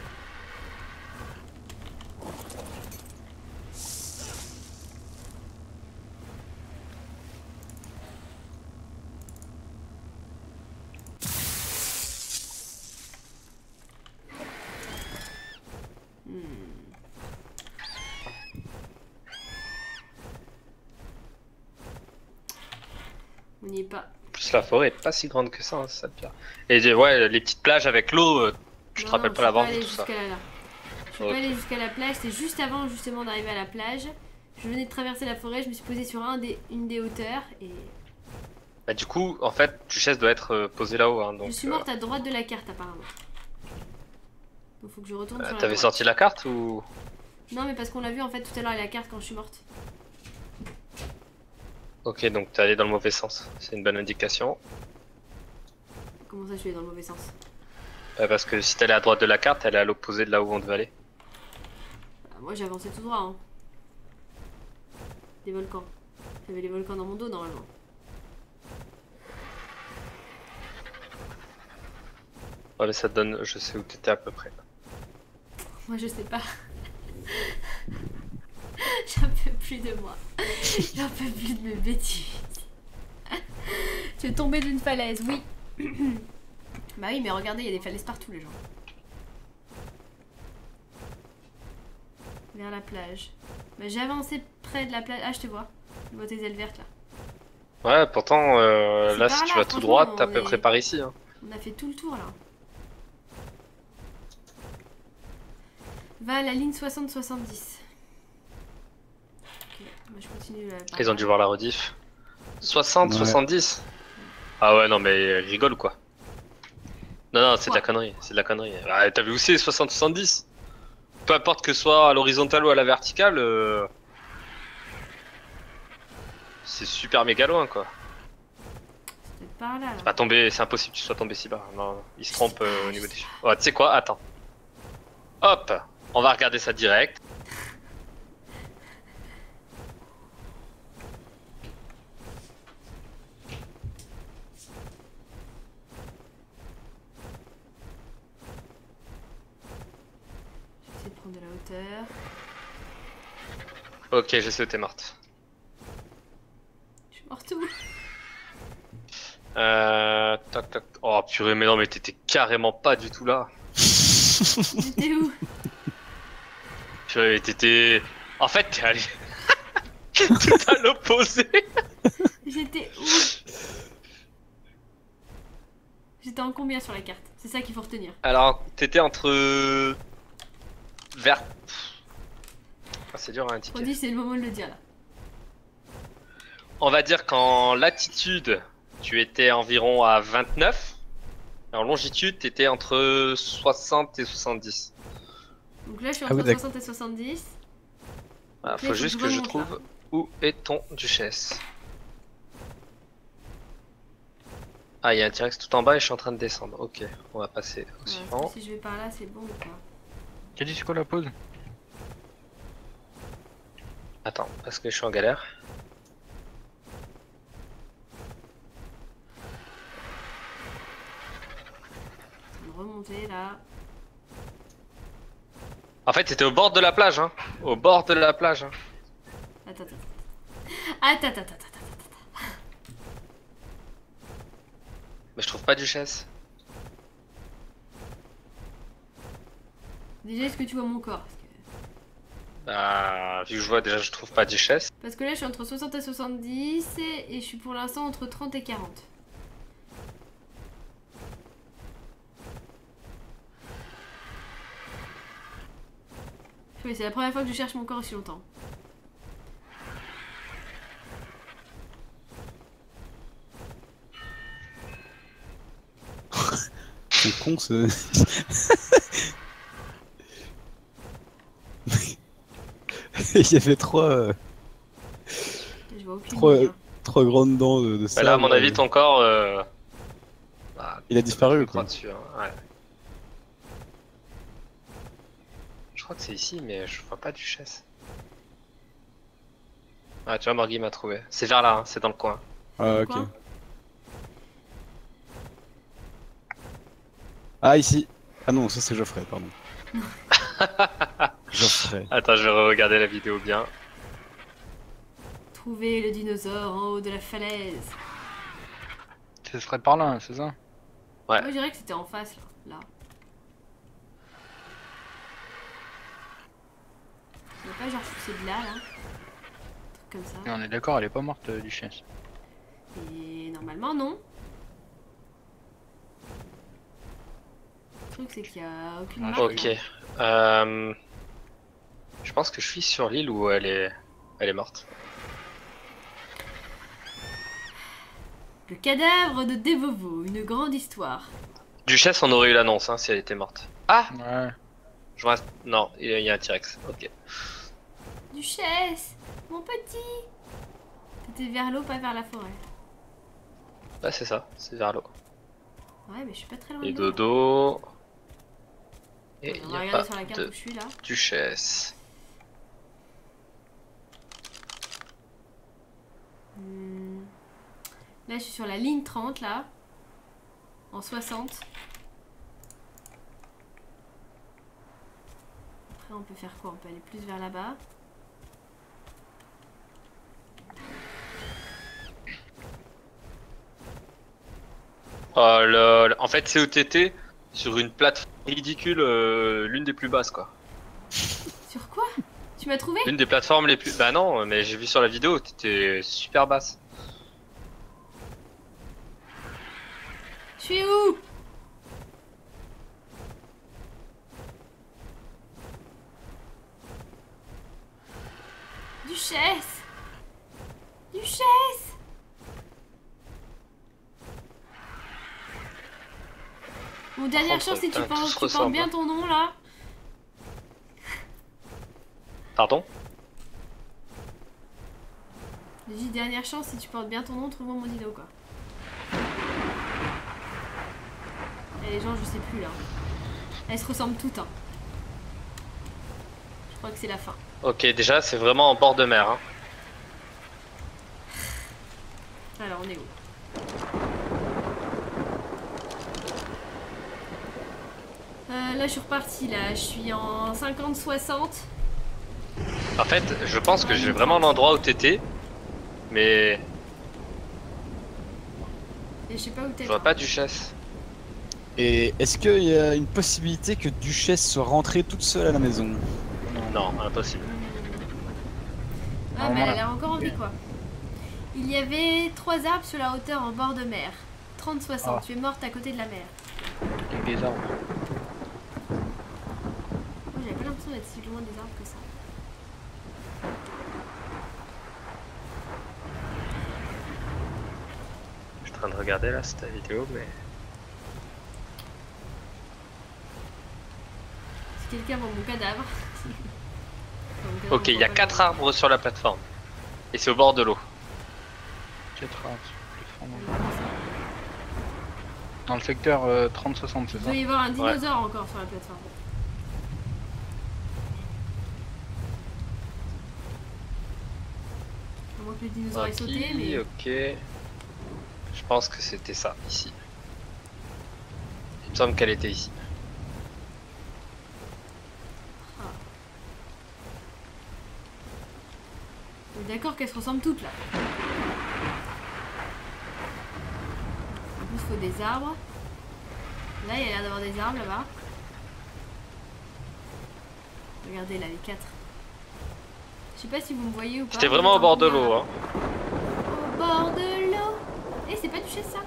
Hmm. On n'y est pas. En plus, la forêt est pas si grande que ça, hein, c'est ça le pire. Et ouais, les petites plages avec l'eau, euh, tu te Non, rappelles non, pas l'avoir je vu suis tout pas ça. allée jusqu'à là, là. Je suis Ok. pas allée jusqu'à la plage, c'est juste avant justement d'arriver à la plage. Je venais de traverser la forêt, je me suis posée sur un des, une des hauteurs et Bah, du coup, en fait, Duchesse doit être euh, posée là-haut. Hein, donc, je suis morte à droite de la carte apparemment. Donc faut que je retourne euh, sur la T'avais droite. sorti la carte ou. Non mais parce qu'on l'a vu en fait tout à l'heure à la carte quand je suis morte. Ok, donc t'es allé dans le mauvais sens. C'est une bonne indication. Comment ça je suis dans le mauvais sens? Euh, parce que si t'allais à droite de la carte, elle est à l'opposé de là où on devait aller. Bah, moi j'ai avancé tout droit. Hein. Des volcans. J'avais les volcans dans mon dos normalement. Ouais, mais ça te donne. Je sais où t'étais à peu près. Moi je sais pas. J'en peux plus de moi. J'en peux plus de mes bêtises. Tu es tombé d'une falaise, oui. Bah oui, mais regardez, il y a des falaises partout, les gens. Vers la plage. Bah, j'ai avancé près de la plage. Ah, je te vois. Je vois tes ailes vertes là. Ouais, pourtant, euh, C'est là, par si là, tu vas tout franchement, droit, t'es à on peu est- près par ici. Hein. On a fait tout le tour là. Va à la ligne soixante soixante-dix. Ok, moi je continue. euh, par Ils ont là. dû voir la rediff. soixante, Ouais. soixante-dix. Ah ouais, non, mais rigole ou quoi? Non, non, c'est de la Quoi connerie. C'est de la connerie. Ah, t'as vu où c'est soixante, soixante-dix? Peu importe que ce soit à l'horizontale ou à la verticale, euh... c'est super méga loin quoi. C'est peut-être par là. là. Pas tomber, c'est impossible que tu sois tombé si bas. Non, il se trompe euh, au niveau des chiffres. Ouais, tu sais quoi? Attends. Hop, on va regarder ça direct. Je vais essayer de prendre de la hauteur. Ok, je sais où t'es morte. Je suis morte où? Euh... Tac, tac. Oh purée, mais non, mais t'étais carrément pas du tout là. J'étais où? Purée, t'étais... En fait, t'es allé... tout à l'opposé. J'étais où? J'étais en combien sur la carte? C'est ça qu'il faut retenir. Alors, t'étais entre... Vers... Ah, c'est dur à indiquer. On dit c'est le moment de le dire là. On va dire qu'en latitude, tu étais environ à vingt-neuf. Et en longitude, tu étais entre soixante et soixante-dix. Donc là je suis Ah entre oui, d'accord. soixante et soixante-dix. Voilà, Ok, faut juste que je remonte, là. trouve où est ton Duchesse. Ah, il y a un T-Rex tout en bas et je suis en train de descendre. Ok, on va passer au Ouais, suivant. si je vais par là c'est bon ou pas? T'as dit c'est quoi la pause? Attends, parce que je suis en galère. monter là. En fait, c'était au bord de la plage, hein. Au bord de la plage. Hein. Attends, attends. Attends, attends, attends, attends, attends. Mais je trouve pas Duchesse. Déjà, est-ce que tu vois mon corps? Parce que... Bah, vu que je vois déjà, je trouve pas Duchesse. Parce que là, je suis entre soixante et soixante-dix et je suis pour l'instant entre trente et quarante. Oui, c'est la première fois que je cherche mon corps aussi longtemps. C'est con ce. Il y avait trois, euh, Je vois aucune trois, idée, hein. trois grandes dents de, de Bah sable. là, à mon avis, euh, ton corps. Euh... Bah, Il a disparu, je quoi. crois dessus, hein. Ouais. Je crois que c'est ici, mais je vois pas Duchesse. Ah, tu vois, Morgui m'a trouvé. C'est vers là, hein, c'est dans le coin. Ah, ok. Quoi? Ah, ici. Ah non, ça c'est Geoffrey, pardon. Geoffrey. Attends, je vais regarder la vidéo bien. Trouver le dinosaure en haut de la falaise. Ce serait par là, c'est ça? Ouais. Moi, je dirais que c'était en face là. là. Il n'y a pas genre c'est de là, là. Un truc comme ça. Et on est d'accord, elle est pas morte, euh, Duchesse. Et normalement, non. Le truc, c'est qu'il n'y a aucune Ah, marque. Ok. Euh... Je pense que je suis sur l'île où elle est, elle est morte. Le cadavre de Devovo, une grande histoire. Duchesse, on aurait eu l'annonce hein, si elle était morte. Ah, Ouais. je reste. Non, il y a- il y a un T-Rex. Ok. Duchesse, mon petit. T'étais vers l'eau, pas vers la forêt. Bah c'est ça, c'est vers l'eau. Ouais, mais je suis pas très loin Et de l'eau. dodo. Et On il va n'y a regarder pas sur la carte de où je suis là. Duchesse. Hmm. Là, je suis sur la ligne trente, là. En soixante. Après, on peut faire quoi? On peut aller plus vers là-bas. Oh là là. En fait, c'est O T T sur une plateforme ridicule, euh, l'une des plus basses quoi. Sur quoi? Tu m'as trouvé? L'une des plateformes les plus. Bah non, mais j'ai vu sur la vidéo, t'étais super basse. Je suis où? Duchesse! Duchesse! Mon dernière Oh, chance, si tu putain, penses, tous tu portes ressemblent, bien hein. ton nom là. Pardon? J'ai dit dernière chance, si tu portes bien ton nom, trouve-moi mon dino quoi. Et les gens, je sais plus là. Elles se ressemblent toutes. Hein. Je crois que c'est la fin. Ok, déjà, c'est vraiment en bord de mer. Hein. Alors, on est où? Euh, là, je suis repartie là. Je suis en cinquante soixante. En fait, je pense que j'ai vraiment l'endroit O T T, mais Et je sais pas où t'es. je vois toi. pas Duchesse. Et est-ce qu'il y a une possibilité que Duchesse soit rentrée toute seule à la maison? Non, impossible. Ah, mais elle a encore envie quoi. Il y avait trois arbres sur la hauteur en bord de mer. trente soixante. Ah. Tu es morte à côté de la mer. Avec des arbres. Moi, j'avais pas l'impression d'être si loin des arbres que ça. Je suis en train de regarder là cette vidéo, mais. Si quelqu'un voit mon cadavre. Mon cadavre, Ok, il y a on quatre voit arbres sur la plateforme. Et c'est au bord de l'eau. quatre arbres. plus fort. Dans le secteur euh, trente soixante, c'est Il ça? doit y avoir un dinosaure encore sur la plateforme. À moins que le dinosaure ait sauté, Ok, mais. ok. Je pense que c'était ça, ici. Il me semble qu'elle était ici. d'accord qu'elles se ressemblent toutes là. En plus, il faut des arbres. Là, il y a l'air d'avoir des arbres là-bas. Regardez là, les quatre. Je sais pas si vous me voyez ou pas. J'étais vraiment au bord de l'eau. Hein. Au bord de l'eau. Eh, c'est pas touché ça.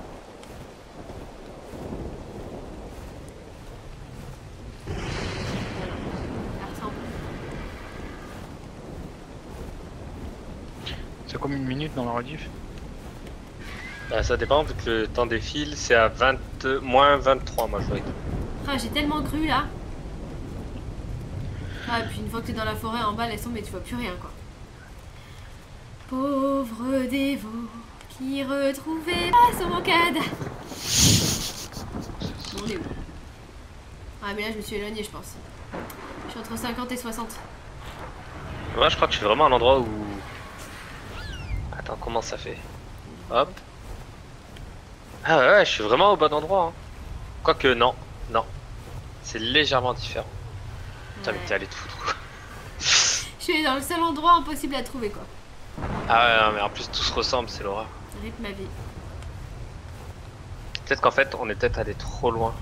C'est comme une minute dans la rediff. Bah, ça dépend vu que le temps défile, c'est à vingt, moins vingt-trois moi je vois. Ah, j'ai tellement cru là. Ah, et puis une fois que t'es dans la forêt en bas, laisse tomber, tu vois plus rien quoi. Pauvre dévot qui retrouvait pas son cadavre. Bon, on est où? Ah, mais là je me suis éloignée, je pense. Je suis entre cinquante et soixante. Moi je crois que je suis vraiment à l'endroit où... Attends, comment ça fait? Hop. Ah ouais, ouais, je suis vraiment au bon endroit. Hein. Quoique non, non. C'est légèrement différent. Putain, Ouais. mais t'es allé te foutre quoi. Je suis dans le seul endroit impossible à trouver quoi. Ah ouais, non, mais en plus tout se ressemble, c'est l'horreur. Rip ma vie. Peut-être qu'en fait on est peut-être allé trop loin.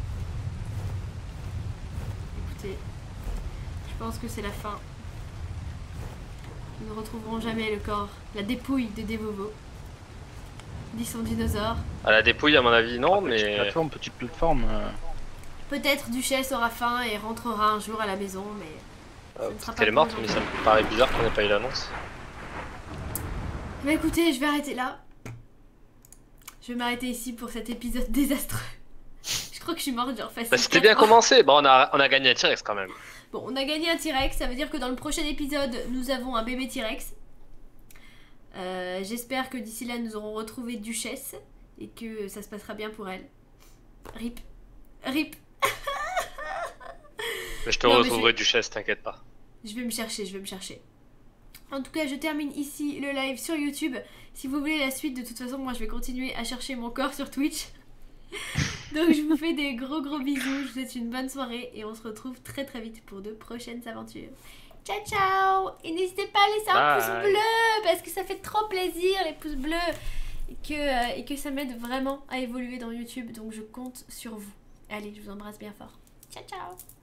Écoutez, je pense que c'est la fin. Nous ne retrouverons jamais le corps, la dépouille de Dévovo. Dit son dinosaure. À la dépouille à mon avis non, Petite mais... plateforme, petite plateforme. euh, Peut-être Duchesse aura faim et rentrera un jour à la maison, mais Euh, ce ne sera peut-être pas qu'elle est pour morte, mais aujourd'hui. ça me paraît bizarre qu'on n'ait pas eu l'annonce. Mais écoutez, je vais arrêter là. Je vais m'arrêter ici pour cet épisode désastreux. Je crois que je suis morte genre facile. Bah, c'était quatre bien fois. commencé, bon on a, on a gagné un T-Rex quand même. Bon, on a gagné un T-Rex, ça veut dire que dans le prochain épisode, nous avons un bébé T-Rex. Euh, J'espère que d'ici là, nous aurons retrouvé Duchesse et que ça se passera bien pour elle. Rip. Rip. Mais je te Non, mais retrouverai je- Duchesse, t'inquiète pas. Je vais me chercher, je vais me chercher. En tout cas, je termine ici le live sur YouTube. Si vous voulez la suite, de toute façon, moi je vais continuer à chercher mon corps sur Twitch. Donc je vous fais des gros gros bisous, je vous souhaite une bonne soirée et on se retrouve très très vite pour de prochaines aventures. Ciao ciao. Et n'hésitez pas à laisser un Bye. pouce bleu parce que ça fait trop plaisir les pouces bleus et que, euh, et que ça m'aide vraiment à évoluer dans YouTube. Donc je compte sur vous. Allez, je vous embrasse bien fort. Ciao ciao.